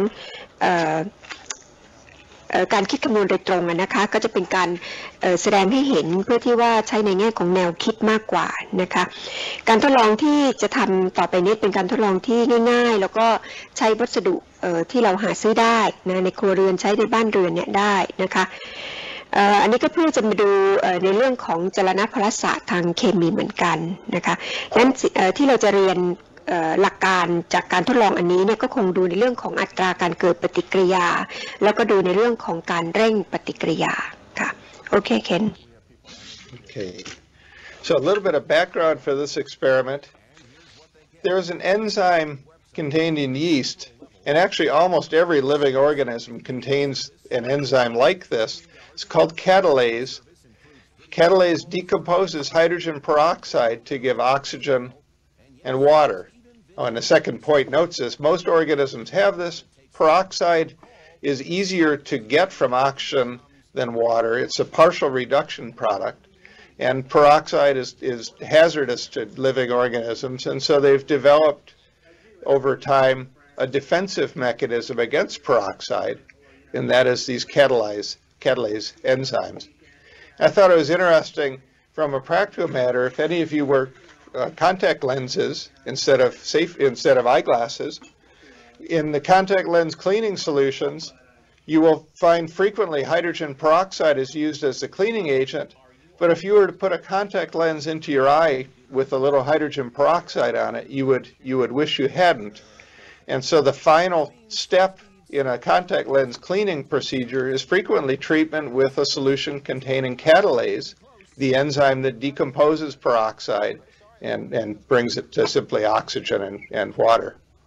การคิดคำนวณโดยตรงนะคะก็จะเป็นการแสดงให้เห็นเพื่อที่ว่าใช้ในแง่ของแนวคิดมากกว่านะคะการทดลองที่จะทำต่อไปนี้เป็นการทดลองที่ง่ายๆแล้วก็ใช้วัสดุที่เราหาซื้อได้นะในครัวเรือนใช้ในบ้านเรือนเนี่ยได้นะคะอันนี้ก็เพื่อจะมาดูในเรื่องของจรณพลศาสตร์ทางเคมีเหมือนกันนะคะดังนั้นที่เราจะเรียนหลักการจากการทดลองอันนี้เนี่ยก็คงดูในเรื่องของอัตราการเกิดปฏิกิริยาแล้วก็ดูในเรื่องของการเร่งปฏิกิริยาค่ะโอเคเคน Okay, so a little bit of background for this experiment. There is an enzyme contained in yeast, and actually almost every living organism contains an enzyme like this. It's called catalase. Catalase decomposes hydrogen peroxide to give oxygen and water. Oh, and the second point notes this. Most organisms have this. Peroxide is easier to get from oxygen than water. It's a partial reduction product. And peroxide is, is hazardous to living organisms. And so they've developed over time a defensive mechanism against peroxide, and that is these catalase, catalase enzymes. I thought it was interesting from a practical matter, if any of you were Uh, contact lenses instead of safe instead of eyeglasses. In the contact lens cleaning solutions, you will find frequently hydrogen peroxide is used as the cleaning agent, but if you were to put a contact lens into your eye with a little hydrogen peroxide on it, you would you would wish you hadn't. And so the final step in a contact lens cleaning procedure is frequently treatment with a solution containing catalase, the enzyme that decomposes peroxide And, and brings it to simply oxygen and, and water.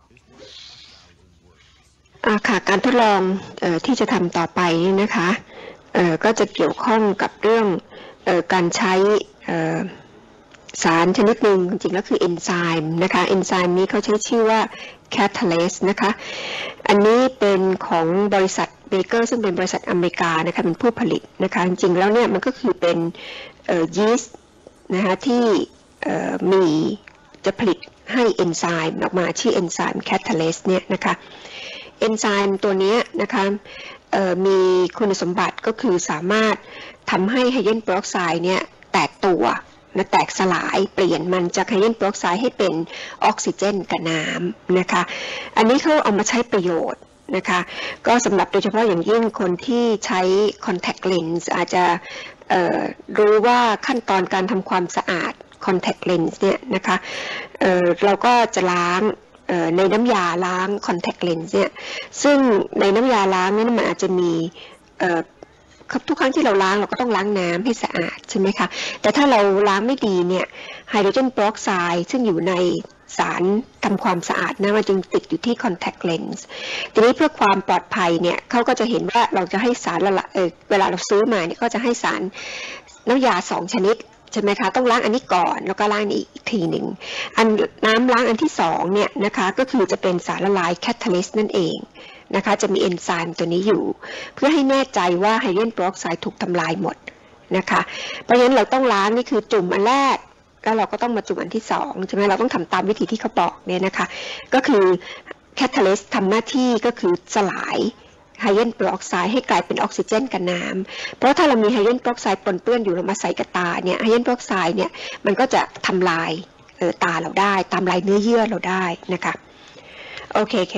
ค่ะการทดลองที่จะทำต่อไปนี่นะคะก็จะเกี่ยวข้องกับเรื่องการใช้สารชนิดหนึ่งจริงๆแล้วคือเอนไซม์นะคะเอนไซม์นี้เขาใช้ชื่อว่า catalase นะคะอันนี้เป็นของบริษัทเบเกอร์ซึ่งเป็นบริษัทอเมริกานะคะเป็นผู้ผลิตนะคะจริงๆแล้วเนี่ยมันก็คือเป็นยีสต์นะคะที่มีจะผลิตให้เอนไซม์ออกมาชื่อเอนไซม์แคทาเลสเนี่ยนะคะเอนไซม์ตัวนี้นะคะมีคุณสมบัติก็คือสามารถทำให้ไฮโดรเจนเปอร์ออกไซด์เนี่ยแตกตัวและแตกสลายเปลี่ยนมันจากไฮโดรเจนเปอร์ออกไซด์ให้เป็นออกซิเจนกับน้ำนะคะอันนี้เขาเอามาใช้ประโยชน์นะคะก็สำหรับโดยเฉพาะอย่างยิ่งคนที่ใช้ contact lens อาจจะรู้ว่าขั้นตอนการทำความสะอาดcontact lens เนี่ยนะคะ เอ่อ เราก็จะล้างในน้ำยาล้าง contact lens เนี่ยซึ่งในน้ำยาล้างนั้นมันอาจจะมีทุกครั้งที่เราล้างเราก็ต้องล้างน้ำให้สะอาดใช่ไหมคะแต่ถ้าเราล้างไม่ดีเนี่ยไฮโดรเจนเปอร์ออกไซด์ซึ่งอยู่ในสารทำความสะอาดนะมันจึงติดอยู่ที่ contact lens ทีนี้เพื่อความปลอดภัยเนี่ยเขาก็จะเห็นว่าเราจะให้สารละละเออเวลาเราซื้อมาเนี่ยก็จะให้สารน้ำยาสองชนิดใช่ไหมคะต้องล้างอันนี้ก่อนแล้วก็ล้างอีกทีหนึ่งอันน้ำล้างอันที่สองเนี่ยนะคะก็คือจะเป็นสารละลายแคทาลิสต์นั่นเองนะคะจะมีเอนไซม์ตัวนี้อยู่เพื่อให้แน่ใจว่าไฮโดรเจนเปอร์ออกไซด์ถูกทำลายหมดนะคะเพราะฉะนั้นเราต้องล้างนี่คือจุ่มอันแรกแล้วเราก็ต้องมาจุ่มอันที่สองใช่ไหมเราต้องทำตามวิธีที่เขาบอกเนี่ยนะคะก็คือแคทาลิสต์ทำหน้าที่ก็คือสลายไฮโดรเจนเปอร์ออกไซด์ให้กลายเป็นออกซิเจนกับน้ำเพราะถ้าเรามีไฮโดรเจนเปอร์ออกไซด์ปนเปื้อนอยู่เรามาใส่กับตาเนี่ยไฮโดรเจนเปอร์ออกไซด์เนี่ยมันก็จะทำลายเอ่อตาเราได้ทำลายเนื้อเยื่อเราได้นะคะโอเคเคน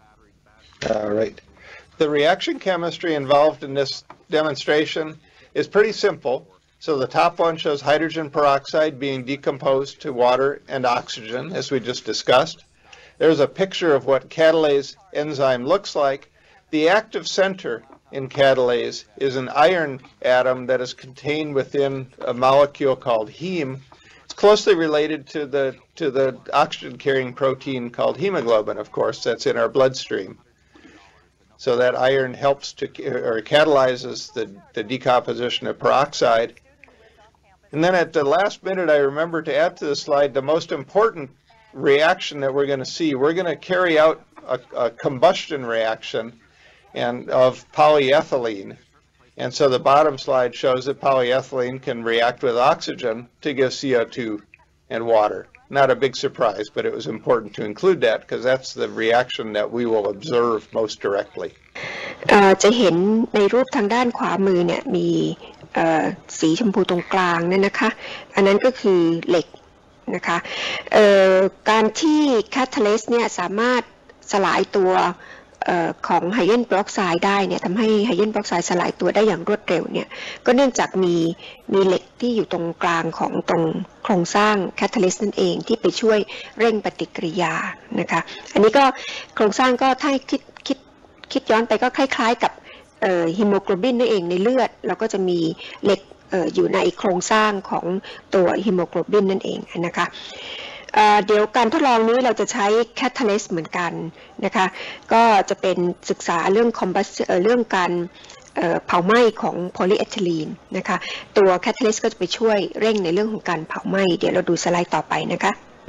All right. The reaction chemistry involved in this demonstration is pretty simple. So the top one shows hydrogen peroxide being decomposed to water and oxygen, as we just discussed. There's a picture of what catalase enzyme looks like. The active center in catalase is an iron atom that is contained within a molecule called heme. It's closely related to the to the oxygen-carrying protein called hemoglobin, of course, that's in our bloodstream. So that iron helps to or catalyzes the, the decomposition of peroxide. And then at the last minute, I remember to add to the slide the most important reaction that we're going to see, we're going to carry out a, a combustion reaction and of polyethylene. And so the bottom slide shows that polyethylene can react with oxygen to give C O two and water. Not a big surprise, but it was important to include that because that's the reaction that we will observe most directly. จะเห็นในรูปทางด้านขวามือเนี่ยมีสีชมพูตรงกลางนั่นนะคะอันนั้นก็คือเหล็กนะคะการที่แคตาลิสต์เนี่ยสามารถสลายตัวของไฮเดรเจนเปอร์ออกไซด์ได้เนี่ยทำให้ไฮเดรเจนเปอร์ออกไซด์สลายตัวได้อย่างรวดเร็วเนี่ยก็เนื่องจากมีมีเหล็กที่อยู่ตรงกลางของตรงโครงสร้างแคตาลิสต์นั่นเองที่ไปช่วยเร่งปฏิกิริยานะคะอันนี้ก็โครงสร้างก็ถ้าคิดคิดคิดย้อนไปก็คล้ายๆกับฮีโมโกลบินนั่นเองในเลือดเราก็จะมีเหล็กอยู่ในโครงสร้างของตัวฮีโมโกลบินนั่นเองนะคะเดี๋ยวการทดลองนี้เราจะใช้แคตาลิสต์เหมือนกันนะคะก็จะเป็นศึกษาเรื่องคอมบัสเรื่องการเผาไหม้ของโพลีเอทิลีนนะคะตัวแคตาลิสต์ก็จะไปช่วยเร่งในเรื่องของการเผาไหม้เดี๋ยวเราดูสไลด์ต่อไปนะคะ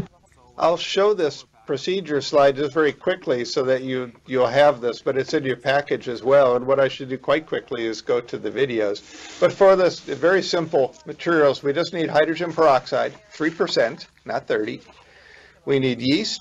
I'll show this procedure slide just very quickly so that you you'll have this, but it's in your package as well. And what I should do quite quickly is go to the videos. But for this very simple materials, we just need hydrogen peroxide, three percent, not thirty. We need yeast,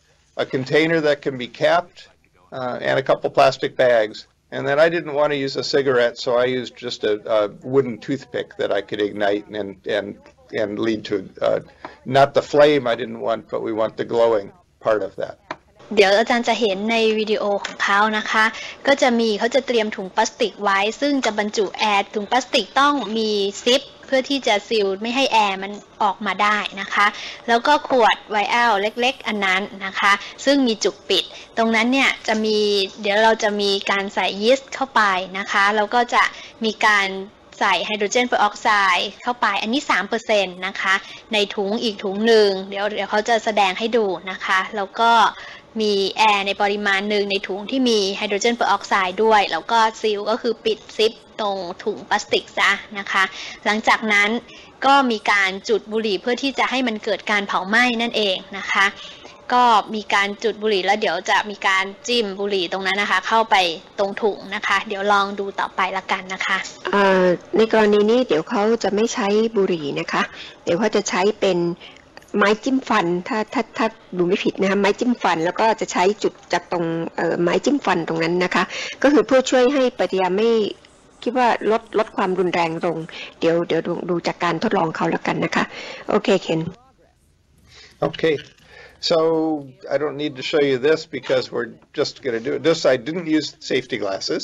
a container that can be capped, uh, and a couple plastic bags. And then I didn't want to use a cigarette, so I used just a, a wooden toothpick that I could ignite and and and lead to uh, not the flame I didn't want, but we want the glowing part of that. เดี๋ยวอาจารย์จะเห็นในวิดีโอของเขานะคะก็จะมีเขาจะเตรียมถุงพลาสติกไว้ซึ่งจะบรรจุแอร์ถุงพลาสติกต้องมีซิปเพื่อที่จะซีลไม่ให้แอร์มันออกมาได้นะคะแล้วก็ขวดไวแอลเล็กๆอันนั้นนะคะซึ่งมีจุกปิดตรงนั้นเนี่ยจะมีเดี๋ยวเราจะมีการใส่ยีสต์เข้าไปนะคะแล้วก็จะมีการใส่ไฮโดรเจนเปอร์ออกไซด์เข้าไปอันนี้ สามเปอร์เซ็นต์ นะคะในถุงอีกถุงหนึ่งเดี๋ยวเดี๋ยวเขาจะแสดงให้ดูนะคะแล้วก็มีแอร์ในปริมาณหนึ่งในถุงที่มีไฮโดรเจนเปอร์ออกไซด์ด้วยแล้วก็ซีลก็คือปิดซิปตรงถุงพลาสติกซะนะคะหลังจากนั้นก็มีการจุดบุหรี่เพื่อที่จะให้มันเกิดการเผาไหม้นั่นเองนะคะก็มีการจุดบุหรี่แล้วเดี๋ยวจะมีการจิ้มบุหรี่ตรงนั้นนะคะเข้าไปตรงถุงนะคะเดี๋ยวลองดูต่อไปละกันนะคะในกรณีนี้เดี๋ยวเขาจะไม่ใช้บุหรี่นะคะเดี๋ยวเขาจะใช้เป็นไม้จิ้มฟันถ้าถ้าถ้าดูไม่ผิดนะคะไม้จิ้มฟันแล้วก็จะใช้จุดจากตรงไม้จิ้มฟันตรงนั้นนะคะก็คือเพื่อช่วยให้ปฏิกิริยาไม่คิดว่าลดลดความรุนแรงลงเดี๋ยวเดี๋ยวดูจากการทดลองเขาแล้วกันนะคะโอเคเคนโอเคSo I don't need to show you this because we're just going to do it. This I didn't use safety glasses.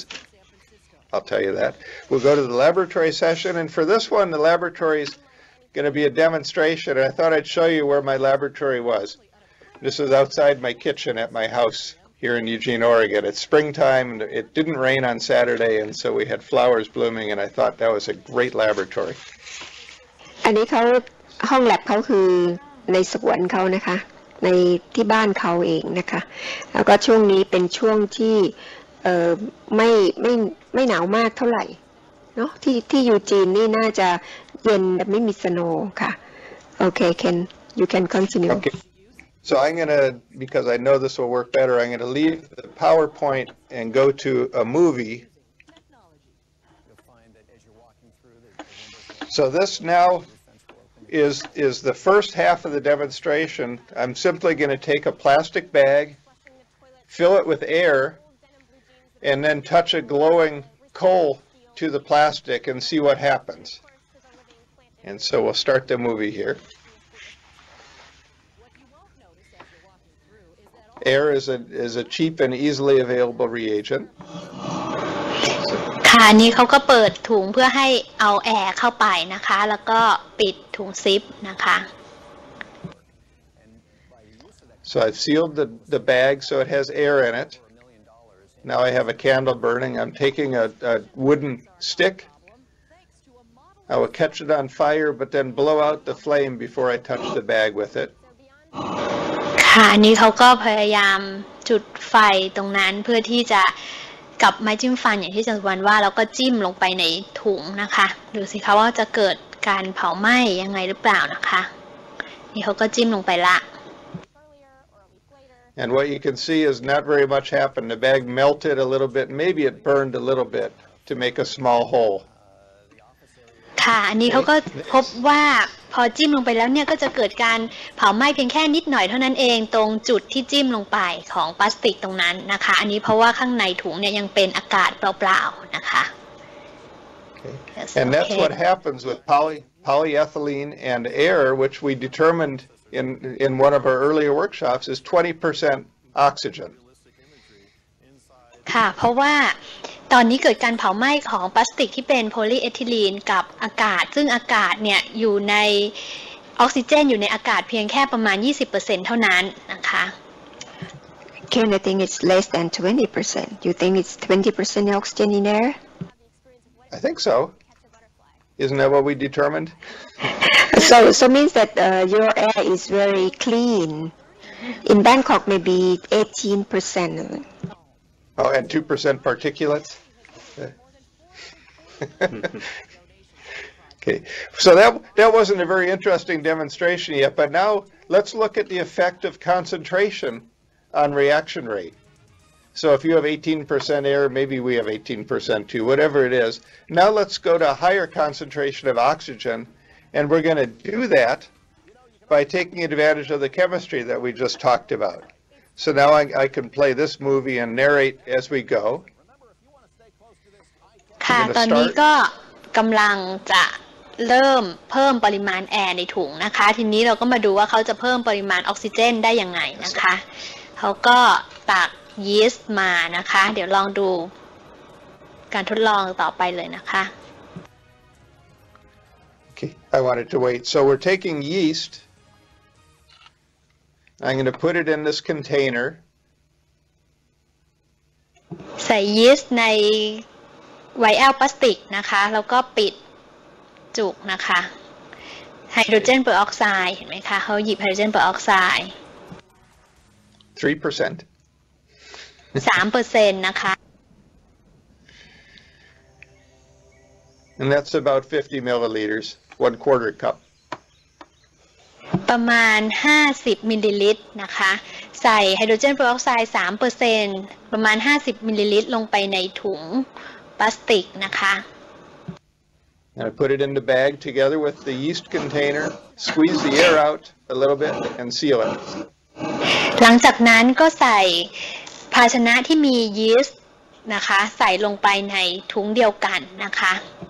I'll tell you that. We'll go to the laboratory session, and for this one, the laboratory is going to be a demonstration. I thought I'd show you where my laboratory was. This is outside my kitchen at my house here in Eugene, Oregon. It's springtime, and it didn't rain on Saturday, and so we had flowers blooming, and I thought that was a great laboratory. อันนี้เขาห้องแลบเขาคือในสวนเขานะคะในที่บ้านเขาเองนะคะแล้วก็ช่วงนี้เป็นช่วงที่เอ่อไม่ไม่ไม่หนาวมากเท่าไหร่เนาะที่ที่ยูจีนนี่น่าจะเย็นแต่ไม่มีสโนว์ค่ะโอเค Ken you can continue okay. So I'm gonna because I know this will work better I'm gonna leave the PowerPoint and go to a movie. So this now is is the first half of the demonstration. I'm simply going to take a plastic bag, fill it with air, and then touch a glowing coal to the plastic and see what happens. And so we'll start the movie here. Air is a is a cheap and easily available reagent. ค่ะอันนี้เขาก็เปิดถุงเพื่อให้เอาแอร์เข้าไปนะคะแล้วก็ปิดถุงซิปนะคะ So I've sealed the the bag so it has air in it. Now I have a candle burning. I'm taking a, a wooden stick. I will catch it on fire, but then blow out the flame before I touch the bag with it. ค่ะอันนี้เขาก็พยายามจุดไฟตรงนั้นเพื่อที่จะกับไม้จิ้มฟันอย่างที่อาจารย์สุวรรณว่าแล้วก็จิ้มลงไปในถุงนะคะดูสิคะว่าจะเกิดการเผาไหม้ยังไงหรือเปล่านะคะนี่เขาก็จิ้มลงไปละ And what you can see is not very much happened. The bag melted a little bit, maybe it burned a little bit to make a small hole. ค่ะอันนี้เขาก็พบว่าพอจิ้มลงไปแล้วเนี่ยก็จะเกิดการเผาไหม้เพียงแค่นิดหน่อยเท่านั้นเองตรงจุดที่จิ้มลงไปของพลาสติกตรงนั้นนะคะอันนี้เพราะว่าข้างในถุงเนี่ยยังเป็นอากาศเปล่าๆนะคะ Okay. And that's what happens with poly, polyethylene and air, which we determined in, in one of our earlier workshops is twenty percent oxygen. ค่ะเพราะว่าตอนนี้เกิดการเผาไหม้ของพลาสติกที่เป็นโพลีเอทิลีนกับอากาศซึ่งอากาศเนี่ยอยู่ในออกซิเจนอยู่ในอากาศเพียงแค่ประมาณ ยี่สิบเปอร์เซ็นต์ เท่านั้นนะคะ Ken, I think it's less than twenty percent. You think it's twenty percent oxygen in air? I think so. Isn't that what we determined? So, so means that uh, your air is very clean. In Bangkok, maybe eighteen percent. Oh, and two percent particulates? Okay, so that, that wasn't a very interesting demonstration yet, but now let's look at the effect of concentration on reaction rate. So if you have eighteen percent air, maybe we have eighteen percent too, whatever it is. Now let's go to a higher concentration of oxygen, and we're going to do that by taking advantage of the chemistry that we just talked about. So now I, I can play this movie and narrate as we go. ค่ะตอนนี้ก็กำลังจะเริ่มเพิ่มปริมาณแอร์ในถุงนะคะทีนี้เราก็มาดูว่าเขาจะเพิ่มปริมาณออกซิเจนได้ยังไงนะคะเขาก็ตักยีสต์มานะคะเดี๋ยวลองดูการทดลองต่อไปเลยนะคะ Okay, I wanted to wait. So we're taking yeast. I'm going to put it in this container. ใส่ยีสต์ในไวแอลพลาสติกนะคะแล้วก็ปิดจุกนะคะไฮโดรเจนเปอร์ออกไซด์เห็นไหมคะเขาหยิบไฮโดรเจนเปอร์ออกไซด์ three percent. สามเปอร์เซ็นต์นะคะ And that's about fifty milliliters, one quarter cup. ประมาณห้าสิบมิลลิลิตรนะคะใส่ไฮโดรเจนเปอร์ออกไซด์ สามเปอร์เซ็นต์ ประมาณห้าสิบมิลลิลิตรลงไปในถุงพลาสติกนะคะ And I put it in the bag together with the yeast container, squeeze the air out a little bit and seal it. หลังจากนั้นก็ใส่ภาชนะที่มียีสต์นะคะใส่ลงไปในถุงเดียวกันนะคะ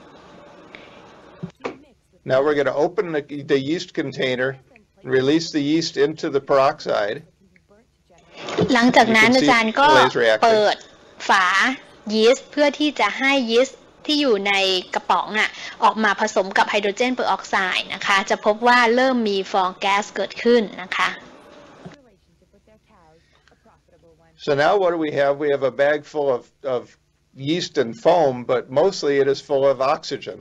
Now we're going to open the, the yeast container and release the yeast into the peroxide. หลังจากนั้นอาจารย์ก็เปิดฝายีสต์เพื่อที่จะให้ยีสต์ที่อยู่ในกระป๋องอ่ะออกมาผสมกับไฮโดรเจนเปอร์ออกไซด์นะคะจะพบว่าเริ่มมีฟองแก๊สเกิดขึ้นนะคะ So now what do we have? We have a bag full of, of yeast and foam, but mostly it is full of oxygen.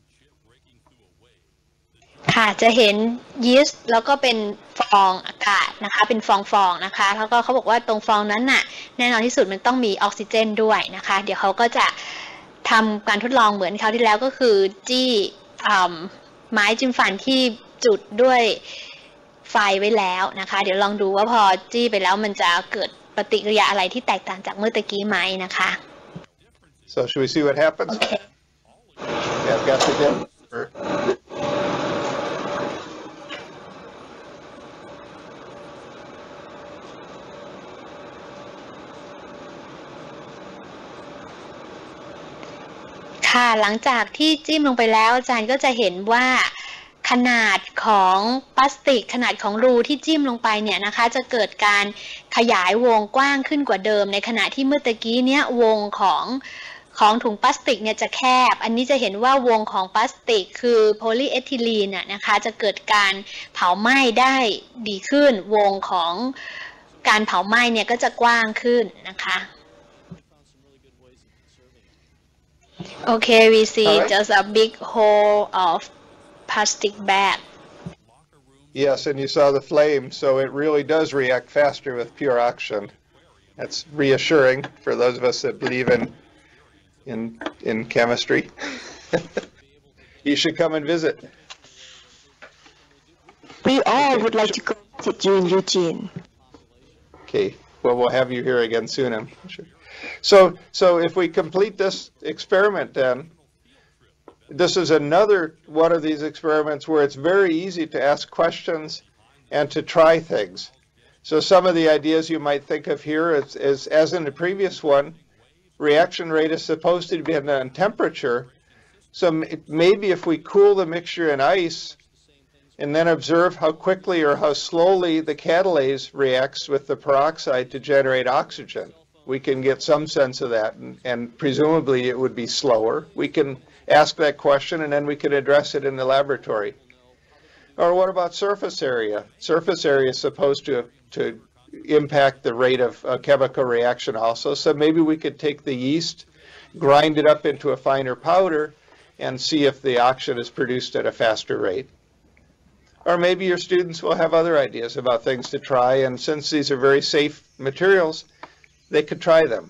ค่ะจะเห็นยีสต์แล้วก็เป็นฟองอากาศนะคะเป็นฟองๆนะคะแล้วก็เขาบอกว่าตรงฟองนั้นน่ะแน่นอนที่สุดมันต้องมีออกซิเจนด้วยนะคะเดี๋ยวเขาก็จะทำการทดลองเหมือนคราวที่แล้วก็คือจี้ไม้จิ้มฟันที่จุดด้วยไฟไว้แล้วนะคะเดี๋ยวลองดูว่าพอจี้ไปแล้วมันจะเกิดปฏิกิริยาอะไรที่แตกต่างจากเมื่อตะกี้ไหมนะคะ So should we see what happens? Okay. Yeah, I've got the dip. ค่ะหลังจากที่จิ้มลงไปแล้วอาจารย์ก็จะเห็นว่าขนาดของพลาสติกขนาดของรูที่จิ้มลงไปเนี่ยนะคะจะเกิดการขยายวงกว้างขึ้นกว่าเดิมในขณะที่เมื่อตะกี้เนี่ยวงของของถุงพลาสติกเนี่ยจะแคบอันนี้จะเห็นว่าวงของพลาสติกคือโพลีเอทิลีนนะคะจะเกิดการเผาไหม้ได้ดีขึ้นวงของการเผาไหม้เนี่ยก็จะกว้างขึ้นนะคะ Okay, we see right. Just a big hole of plastic bag. Yes, and you saw the flame, so it really does react faster with pure oxygen. That's reassuring for those of us that believe in in in chemistry. You should come and visit. We all would like to go to you in Eugene. Okay, well, we'll have you here again soon, I'm sure. So, so if we complete this experiment then, this is another one of these experiments where it's very easy to ask questions and to try things. So some of the ideas you might think of here is, is as in the previous one, reaction rate is supposed to be on temperature. So maybe if we cool the mixture in ice and then observe how quickly or how slowly the catalase reacts with the peroxide to generate oxygen, we can get some sense of that, and, and presumably it would be slower. We can ask that question and then we can address it in the laboratory. Or what about surface area? Surface area is supposed to, to impact the rate of a chemical reaction also. So maybe we could take the yeast, grind it up into a finer powder, and see if the oxygen is produced at a faster rate. Or maybe your students will have other ideas about things to try, and since these are very safe materials, they could try them.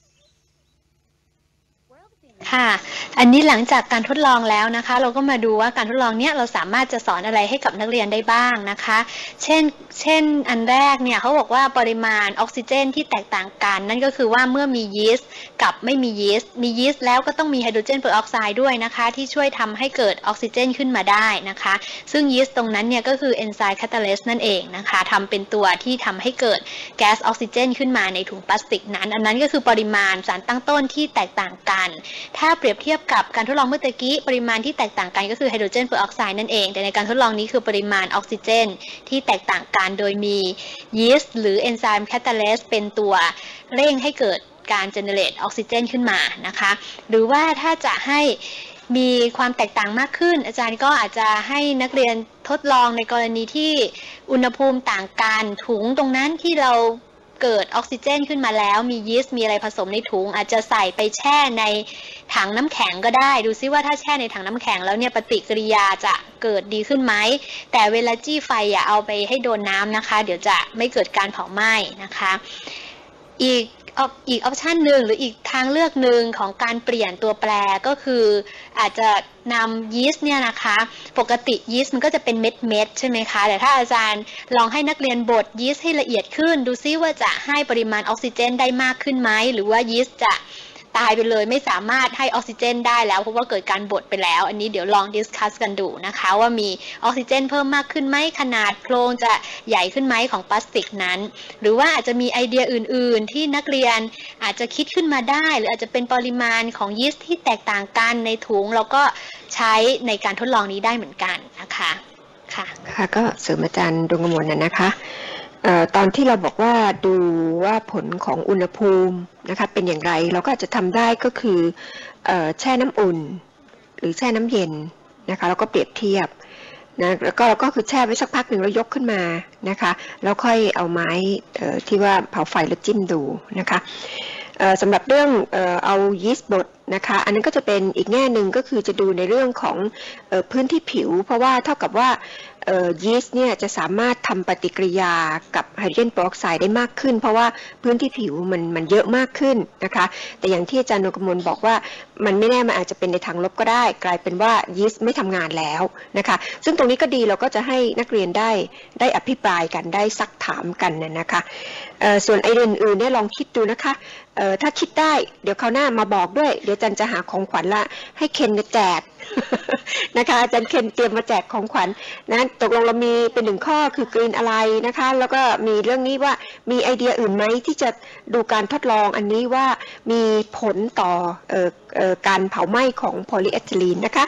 ค่ะ อันนี้หลังจากการทดลองแล้วนะคะเราก็มาดูว่าการทดลองเนี้ยเราสามารถจะสอนอะไรให้กับนักเรียนได้บ้างนะคะเช่นเช่นอันแรกเนี่ยเขาบอกว่าปริมาณออกซิเจนที่แตกต่างกันนั่นก็คือว่าเมื่อมียีสต์กับไม่มียีสต์มียีสต์แล้วก็ต้องมีไฮโดรเจนเปอร์ออกไซด์ด้วยนะคะที่ช่วยทำให้เกิดออกซิเจนขึ้นมาได้นะคะซึ่งยีสต์ตรงนั้นเนี่ยก็คือเอนไซม์แคตาลิสต์นั่นเองนะคะทำเป็นตัวที่ทำให้เกิดแก๊สออกซิเจนขึ้นมาในถุงพลาสติกนั้นอันนั้นก็คือปริมาณสารตั้งต้นที่แตกต่างกันถ้าเปรียบเทียบกับการทดลองเมื่อกี้ปริมาณที่แตกต่างกันก็คือไฮโดรเจนเปอร์ออกไซด์นั่นเองแต่ในการทดลองนี้คือปริมาณออกซิเจนที่แตกต่างกันโดยมียีสต์หรือเอนไซม์แคตาลิสต์เป็นตัวเร่งให้เกิดการเจเนเรตออกซิเจนขึ้นมานะคะหรือว่าถ้าจะให้มีความแตกต่างมากขึ้นอาจารย์ก็อาจจะให้นักเรียนทดลองในกรณีที่อุณหภูมิต่างกันถุงตรงนั้นที่เราเกิดออกซิเจนขึ้นมาแล้วมียีสต์มีอะไรผสมในถุงอาจจะใส่ไปแช่ในถังน้ำแข็งก็ได้ดูซิว่าถ้าแช่ในถังน้ำแข็งแล้วเนี่ยปฏิกิริยาจะเกิดดีขึ้นไหมแต่เวลาจี้ไฟอย่าเอาไปให้โดนน้ำนะคะเดี๋ยวจะไม่เกิดการเผาไหม้นะคะอีกอีกออปชันหนึ่งหรืออีกทางเลือกหนึ่งของการเปลี่ยนตัวแปรก็คืออาจจะนำยีสต์เนี่ยนะคะปกติยีสต์มันก็จะเป็นเม็ดเม็ดใช่ไหมคะแต่ถ้าอาจารย์ลองให้นักเรียนบดยีสต์ให้ละเอียดขึ้นดูซิว่าจะให้ปริมาณออกซิเจนได้มากขึ้นไหมหรือว่ายีสต์จะตายไปเลยไม่สามารถให้ออกซิเจนได้แล้วเพราะว่าเกิดการบดไปแล้วอันนี้เดี๋ยวลองดิสคัสกันดูนะคะว่ามีออกซิเจนเพิ่มมากขึ้นไหมขนาดโครงจะใหญ่ขึ้นไหมของพลาสติกนั้นหรือว่าอาจจะมีไอเดียอื่นๆที่นักเรียนอาจจะคิดขึ้นมาได้หรืออาจจะเป็นปริมาณของยีสต์ที่แตกต่างกันในถุงแล้วก็ใช้ในการทดลองนี้ได้เหมือนกันนะคะค่ะค่ะก็เสริมอาจารย์ดวงกมลน่ะนะคะตอนที่เราบอกว่าดูว่าผลของอุณหภูมินะคะเป็นอย่างไรเราก็อาจจะทำได้ก็คือแช่น้ำอุ่นหรือแช่น้ำเย็นนะคะแล้วก็เปรียบเทียบนะแล้วก็ก็คือแช่ไว้สักพักหนึ่งแล้วยกขึ้นมานะคะแล้วค่อยเอาไม้ที่ว่าเผาไฟแล้วจิ้มดูนะคะสำหรับเรื่องเอายีสต์บดนะคะอันนั้นก็จะเป็นอีกแง่หนึ่งก็คือจะดูในเรื่องของพื้นที่ผิวเพราะว่าเท่ากับว่ายีสต์เนี่ยจะสามารถทำปฏิกิริยากับไฮโดรเจนเปอร์ออกไซด์ได้มากขึ้นเพราะว่าพื้นที่ผิวมันมันเยอะมากขึ้นนะคะแต่อย่างที่อาจารย์นกมลบอกว่ามันไม่แน่มันอาจจะเป็นในทางลบก็ได้กลายเป็นว่ายีสต์ไม่ทำงานแล้วนะคะซึ่งตรงนี้ก็ดีเราก็จะให้นักเรียนได้ได้อภิปรายกันได้ซักถามกันนะคะส่วนไอเดียอื่นๆเนี่ยลองคิดดูนะคะถ้าคิดได้เดี๋ยวคราวหน้ามาบอกด้วยเดี๋ยวอาจารย์จะหาของขวัญละให้เคนแจกนะคะอาจารย์เคนเตรียมมาแจกของขวัญนะตกลงเรามีเป็นหนึ่งข้อคือกรีนอะไรนะคะแล้วก็มีเรื่องนี้ว่ามีไอเดียอื่นไหมที่จะดูการทดลองอันนี้ว่ามีผลต่อเอ่อเอ่อการเผาไหม้ของโพลีเอทิลีนนะคะ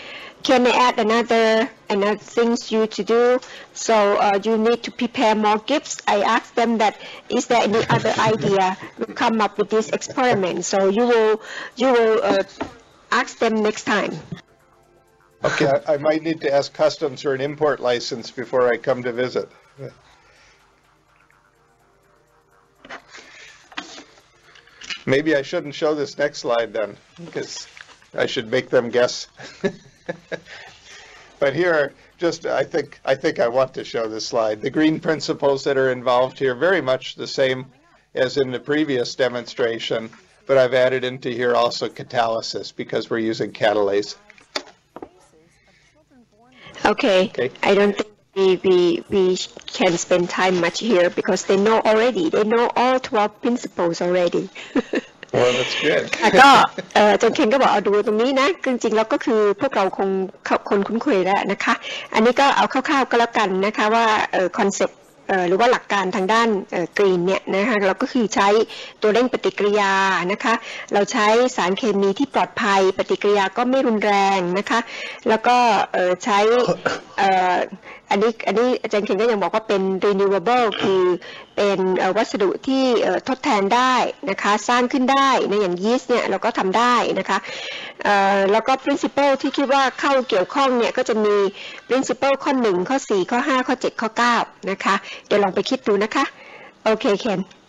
Can I add another another things you to do? So uh, you need to prepare more gifts. I asked them that is there any other idea to come up with this experiment? So you will you will uh, ask them next time. Okay, I, I might need to ask customs for an import license before I come to visit. Maybe I shouldn't show this next slide then, because I should make them guess. But here are just, I think, I think I want to show this slide. The green principles that are involved here, very much the same as in the previous demonstration, but I've added into here also catalysis because we're using catalase. Okay. Okay. I don't think we, we, we can spend time much here because they know already. They know all twelve principles already. Well, that's good. แล้วก็เอ่ออาจารย์เคนก็บอกเอาดูตรงนี้นะจริงๆแล้วก็คือพวกเราคงคนคุ้นเคยแล้วนะคะอันนี้ก็เอาคร่าวๆก็แล้วกันนะคะว่าเอ่อคอนเซ็ปต์หรือว่าหลักการทางด้านกรีนเนี่ยนะคะเราก็คือใช้ตัวเร่งปฏิกิริยานะคะเราใช้สารเคมีที่ปลอดภัยปฏิกิริยาก็ไม่รุนแรงนะคะแล้วก็ใช้อันนี้อันนี้อาจารย์เคนก็ยังบอกว่าเป็น renewable คือเป็นวัสดุที่ทดแทนได้นะคะสร้างขึ้นได้ในอย่างยีสต์เนี่ยเราก็ทำได้นะคะแล้วก็ principle ที่คิดว่าเข้าเกี่ยวข้องเนี่ยก็จะมี principle ข้อหนึ่งข้อสี่ข้อห้าข้อเจ็ดข้อเก้านะคะเดี๋ยวลองไปคิดดูนะคะโอเคเคน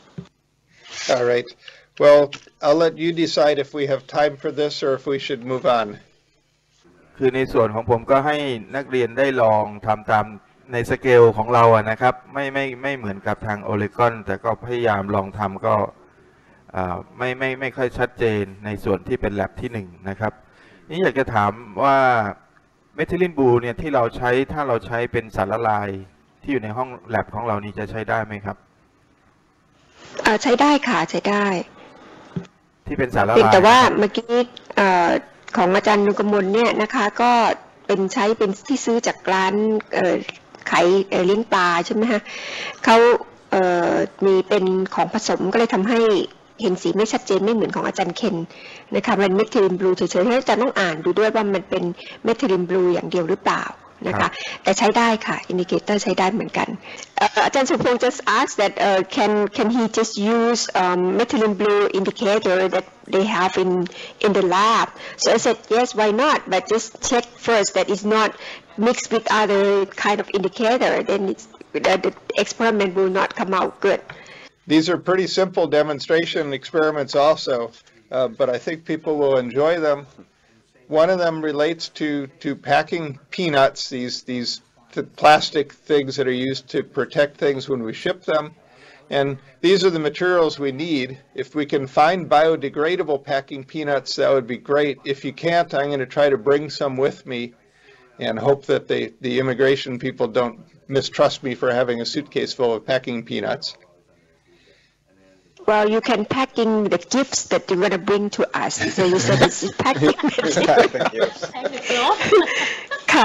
All right. Well, I'll let you decide if we have time for this or if we should move on. คือในส่วนของผมก็ให้นักเรียนได้ลองทำตามในสเกลของเราอะนะครับไม่ไม่ไม่เหมือนกับทางโอเลกอนแต่ก็พยายามลองทำก็ไม่ไม่ไม่ค่อยชัดเจนในส่วนที่เป็นแลบที่หนึ่งนะครับนี่อยากจะถามว่าเมทิลินบลูเนี่ยที่เราใช้ถ้าเราใช้เป็นสารละลายที่อยู่ในห้องแลบของเรานี่จะใช้ได้ไหมครับใช้ได้ค่ะใช้ได้ที่เป็นสารละลายแต่ว่าเมื่อกี้ของอาจารย์นุกมลเนี่ยนะคะก็เป็นใช้เป็นที่ซื้อจากร้านขายเลี้ยงปลาใช่ไหมฮะเขามีเป็นของผสมก็เลยทำให้เห็นสีไม่ชัดเจนไม่เหมือนของอาจารย์เคนนะคะเป็นเมทิลินบลูเฉยๆให้อาจารย์ต้องอ่านดูด้วยว่ามันเป็นเมทิลินบลูอย่างเดียวหรือเปล่านะคะแต่ใช้ได้ค่ะอินดิเคเตอร์ใช้ได้เหมือนกันอาจารย์สุพงษ์ just asked that uh, can can he just use um, methylene blue indicator that they have in in the lab so I said yes why not but just check first that it's not mixed with other kind of indicator then it's, the, the experiment will not come out good. These are pretty simple demonstration experiments also uh, but I think people will enjoy them. One of them relates to, to packing peanuts, these, these plastic things that are used to protect things when we ship them. And these are the materials we need. If we can find biodegradable packing peanuts, that would be great. If you can't, I'm going to try to bring some with me and hope that they, the immigration people don't mistrust me for having a suitcase full of packing peanuts. Well, you can pack in the gifts that you're going to bring to us. So you said it's packing material. ค่ะ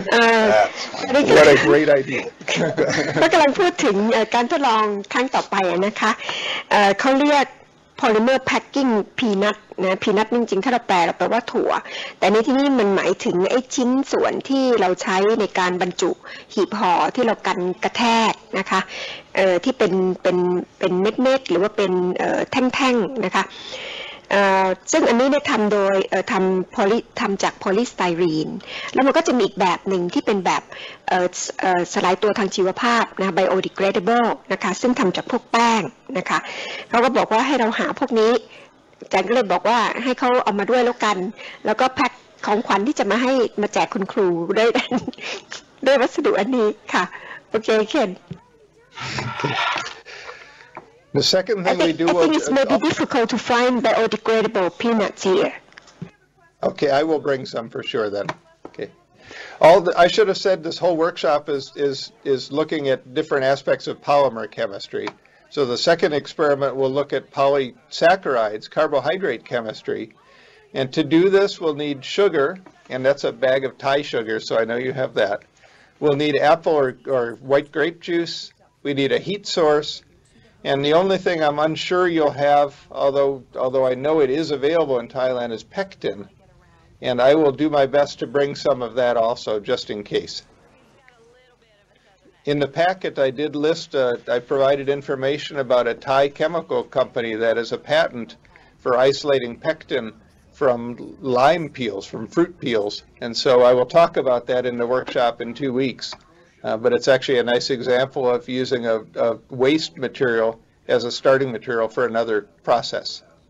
What a great idea. ก็กำลังพูดถึงการทดลองครั้งต่อไปนะคะเขาเรียก polymer packing peanut นะ peanut จริงๆถ้าเราแปลเราแปลว่าถั่วแต่ในที่นี้มันหมายถึงไอ้ชิ้นส่วนที่เราใช้ในการบรรจุหีบห่อที่เรากันกระแทกนะคะเอ่อที่เป็นเป็นเป็นเม็ดๆหรือว่าเป็นเอ่อแท่งๆนะคะเอ่อซึ่งอันนี้เนี่ยทำโดยเอ่อทำโพลีทำจากโพลีสไตรีนแล้วมันก็จะมีอีกแบบหนึ่งที่เป็นแบบเอ่อเอ่อสลายตัวทางชีวภาพนะ biodegradable นะคะซึ่งทำจากพวกแป้งนะคะเขาก็บอกว่าให้เราหาพวกนี้อาจารย์ก็เลยบอกว่าให้เขาเอามาด้วยแล้วกันแล้วก็แพ็คของขวัญที่จะมาให้มาแจกคุณครูด้วยด้วยวัสดุอันนี้ค่ะโอเคเคน The second thing I think, we do I think will, it's maybe uh, difficult to find biodegradable peanuts here. Okay, I will bring some for sure then. Okay. All the, I should have said this whole workshop is is is looking at different aspects of polymer chemistry. So the second experiment will look at polysaccharides, carbohydrate chemistry. And to do this, we'll need sugar, and that's a bag of Thai sugar, so I know you have that. We'll need apple or, or white grape juice. We need a heat source. And the only thing I'm unsure you'll have, although although I know it is available in Thailand, is pectin. And I will do my best to bring some of that also, just in case. In the packet, I did list, uh, I provided information about a Thai chemical company that has a patent for isolating pectin from lime peels, from fruit peels. And so I will talk about that in the workshop in two weeks. Uh, but it's actually a nice example of using a, a waste material as a starting material for another process.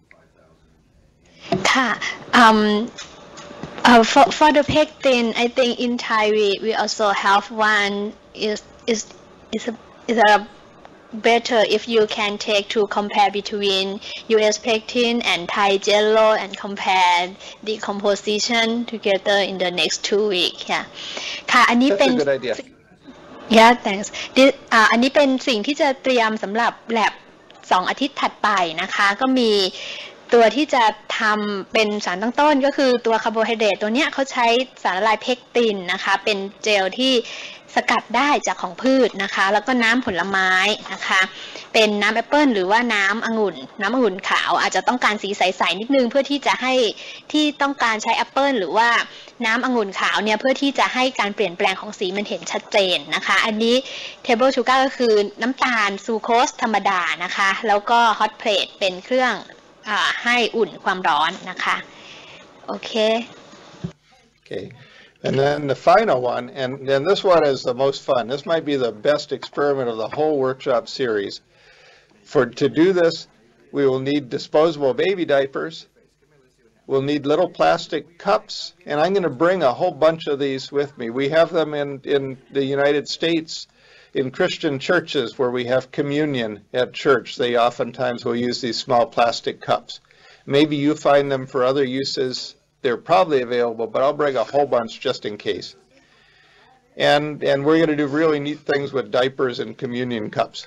ค่ะ um, uh, for for the pectin I think in Thai we we also have one is is is a is a better if you can take to compare between U S pectin and Thai jello and compare the composition together in the next two weeks ค่ะค่ะอันนี้เป็น That's a good idea. Yeah, thanks. This อ่าอันนี้เป็นสิ่งที่จะเตรียมสำหรับแลบสองอาทิตย์ถัดไปนะคะก็มีตัวที่จะทำเป็นสารตั้งต้นก็คือตัวคาร์โบไฮเดรตตัวเนี้ยเขาใช้สารละลายเพกตินนะคะเป็นเจลที่สกัดได้จากของพืชนะคะแล้วก็น้ำผลไม้นะคะเป็นน้ำแอปเปิลหรือว่าน้ำองุ่นน้ำองุ่นขาวอาจจะต้องการสีใสๆนิดนึงเพื่อที่จะให้ที่ต้องการใช้แอปเปิลหรือว่าน้ำองุ่นขาวเนี่ยเพื่อที่จะให้การเปลี่ยนแปลงของสีมันเห็นชัดเจนนะคะอันนี้ table sugar ก็คือน้ำตาลซูโคสธรรมดานะคะแล้วก็ hot plate เป็นเครื่องอ่าให้อุ่นความร้อนนะคะโอเค Okay. And then the final one, and, and this one is the most fun. This might be the best experiment of the whole workshop series. For to do this, we will need disposable baby diapers. We'll need little plastic cups, and I'm going to bring a whole bunch of these with me. We have them in, in the United States in Christian churches where we have communion at church. They oftentimes will use these small plastic cups. Maybe you find them for other uses. They're probably available, but I'll bring a whole bunch just in case. And, and we're going to do really neat things with diapers and communion cups.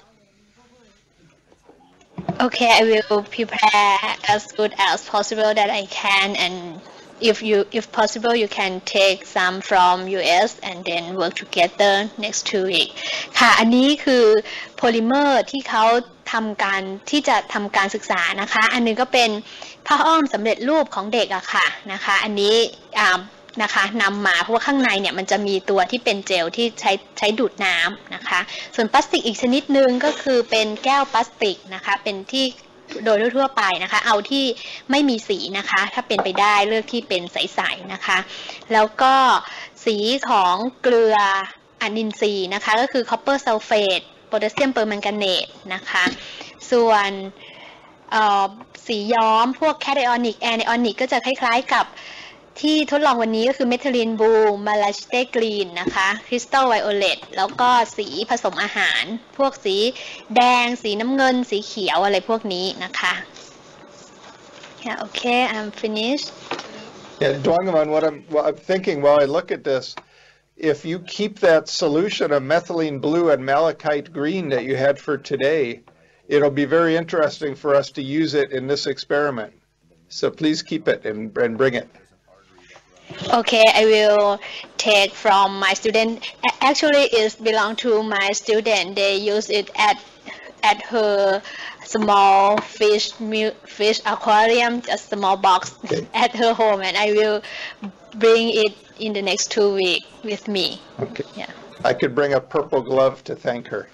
Okay, I will prepare as good as possible that I can, and if you, if possible, you can take some from U S and then work together next two weeks. ค่ะอันนี้คือโพลิเมอร์ที่เขาทำการที่จะทำการศึกษานะคะอันนึงก็เป็นผ้าอ้อมสำเร็จรูปของเด็กอะค่ะนะคะอันนี้อ่านะคะนำมาเพราะว่าข้างในเนี่ยมันจะมีตัวที่เป็นเจลที่ใช้ใช้ดูดน้ำนะคะส่วนพลาสติกอีกชนิดหนึ่งก็คือเป็นแก้วพลาสติกนะคะเป็นที่โดยทั่วไปนะคะเอาที่ไม่มีสีนะคะถ้าเป็นไปได้เลือกที่เป็นใสๆนะคะแล้วก็สีของเกลืออนินทรีย์นะคะก็คือ copper sulfate โพแทสเซียมเปอร์แมงกาเนตนะคะส่วนสีย้อมพวกแคทไอออนิกแอนไอออนิกก็จะคล้ายๆกับที่ทดลองวันนี้ก็คือเมทิลีนบลูมาลาชิเตกรีนนะคะคริสตัลไวโอเลตแล้วก็สีผสมอาหารพวกสีแดงสีน้ำเงินสีเขียวอะไรพวกนี้นะคะ Yeah, okay, I'm finished. Yeah, Dwangaman, what I'm, what I'm thinking while I look at this, if you keep that solution of methylene blue and malachite green that you had for today, it'll be very interesting for us to use it in this experiment. So please keep it and, and bring it. Okay, I will take from my student. Actually, it belongs to my student. They use it at at her small fish fish aquarium, a small box okay. at her home, and I will bring it in the next two weeks with me. Okay. Yeah. I could bring a purple glove to thank her.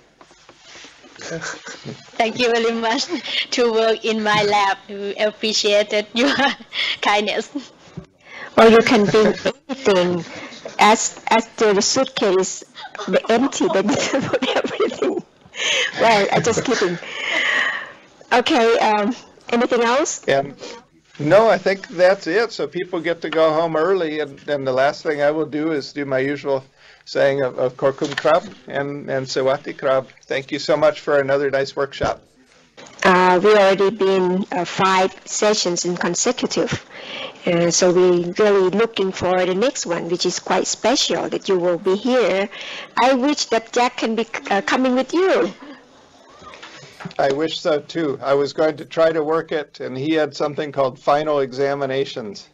Thank you very much to work in my lab. We appreciated your kindness. Or you can bring anything as as the suitcase empty, then you can put everything. Well, I'm just kidding. Okay, um, anything else? And no, I think that's it. So people get to go home early, and, and the last thing I will do is do my usual saying of, of Korkum Krab and, and Sewati Krab. Thank you so much for another nice workshop. Uh, we already been uh, five sessions in consecutive. Uh, so we're really looking for the next one, which is quite special that you will be here. I wish that Jack can be uh, coming with you. I wish so too. I was going to try to work it, and he had something called final examinations.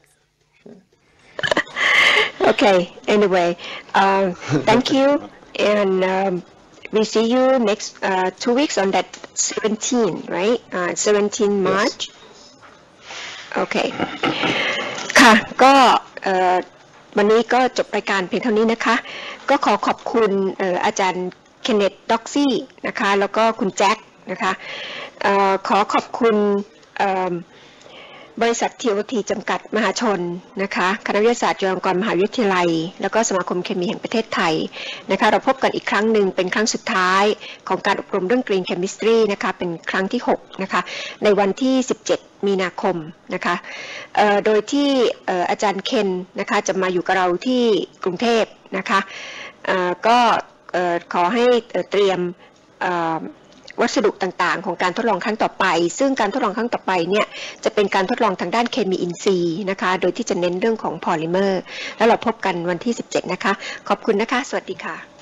Okay, anyway, uh, thank you, and um, we see you next uh, two weeks on that seventeenth, right? Uh, seventeenth March. Yes. Okay. ค่ะก็วันนี้ก็จบรายการเพียงเท่านี้นะคะก็ขอขอบคุณอาจารย์เคนเนตด็อกซี่นะคะแล้วก็คุณแจ็คนะคะขอขอบคุณบริษัท ที โอ ที จำกัดมหาชนนะคะคณะวิทยาศาสตร์จุฬาลงกรณ์มหาวิทยาลัยแล้วก็สมาคมเคมีแห่งประเทศไทยนะคะเราพบกันอีกครั้งหนึ่งเป็นครั้งสุดท้ายของการอบรมเรื่อง Green Chemistry นะคะเป็นครั้งที่หกนะคะในวันที่สิบเจ็ดมีนาคมนะคะโดยที่อาจารย์เคนนะคะจะมาอยู่กับเราที่กรุงเทพนะคะก็ขอให้เตรียมวัสดุต่างๆของการทดลองครั้งต่อไปซึ่งการทดลองครั้งต่อไปเนี่ยจะเป็นการทดลองทางด้านเคมีอินทรีย์นะคะโดยที่จะเน้นเรื่องของพอลิเมอร์แล้วเราพบกันวันที่สิบเจ็ดนะคะขอบคุณนะคะสวัสดีค่ะ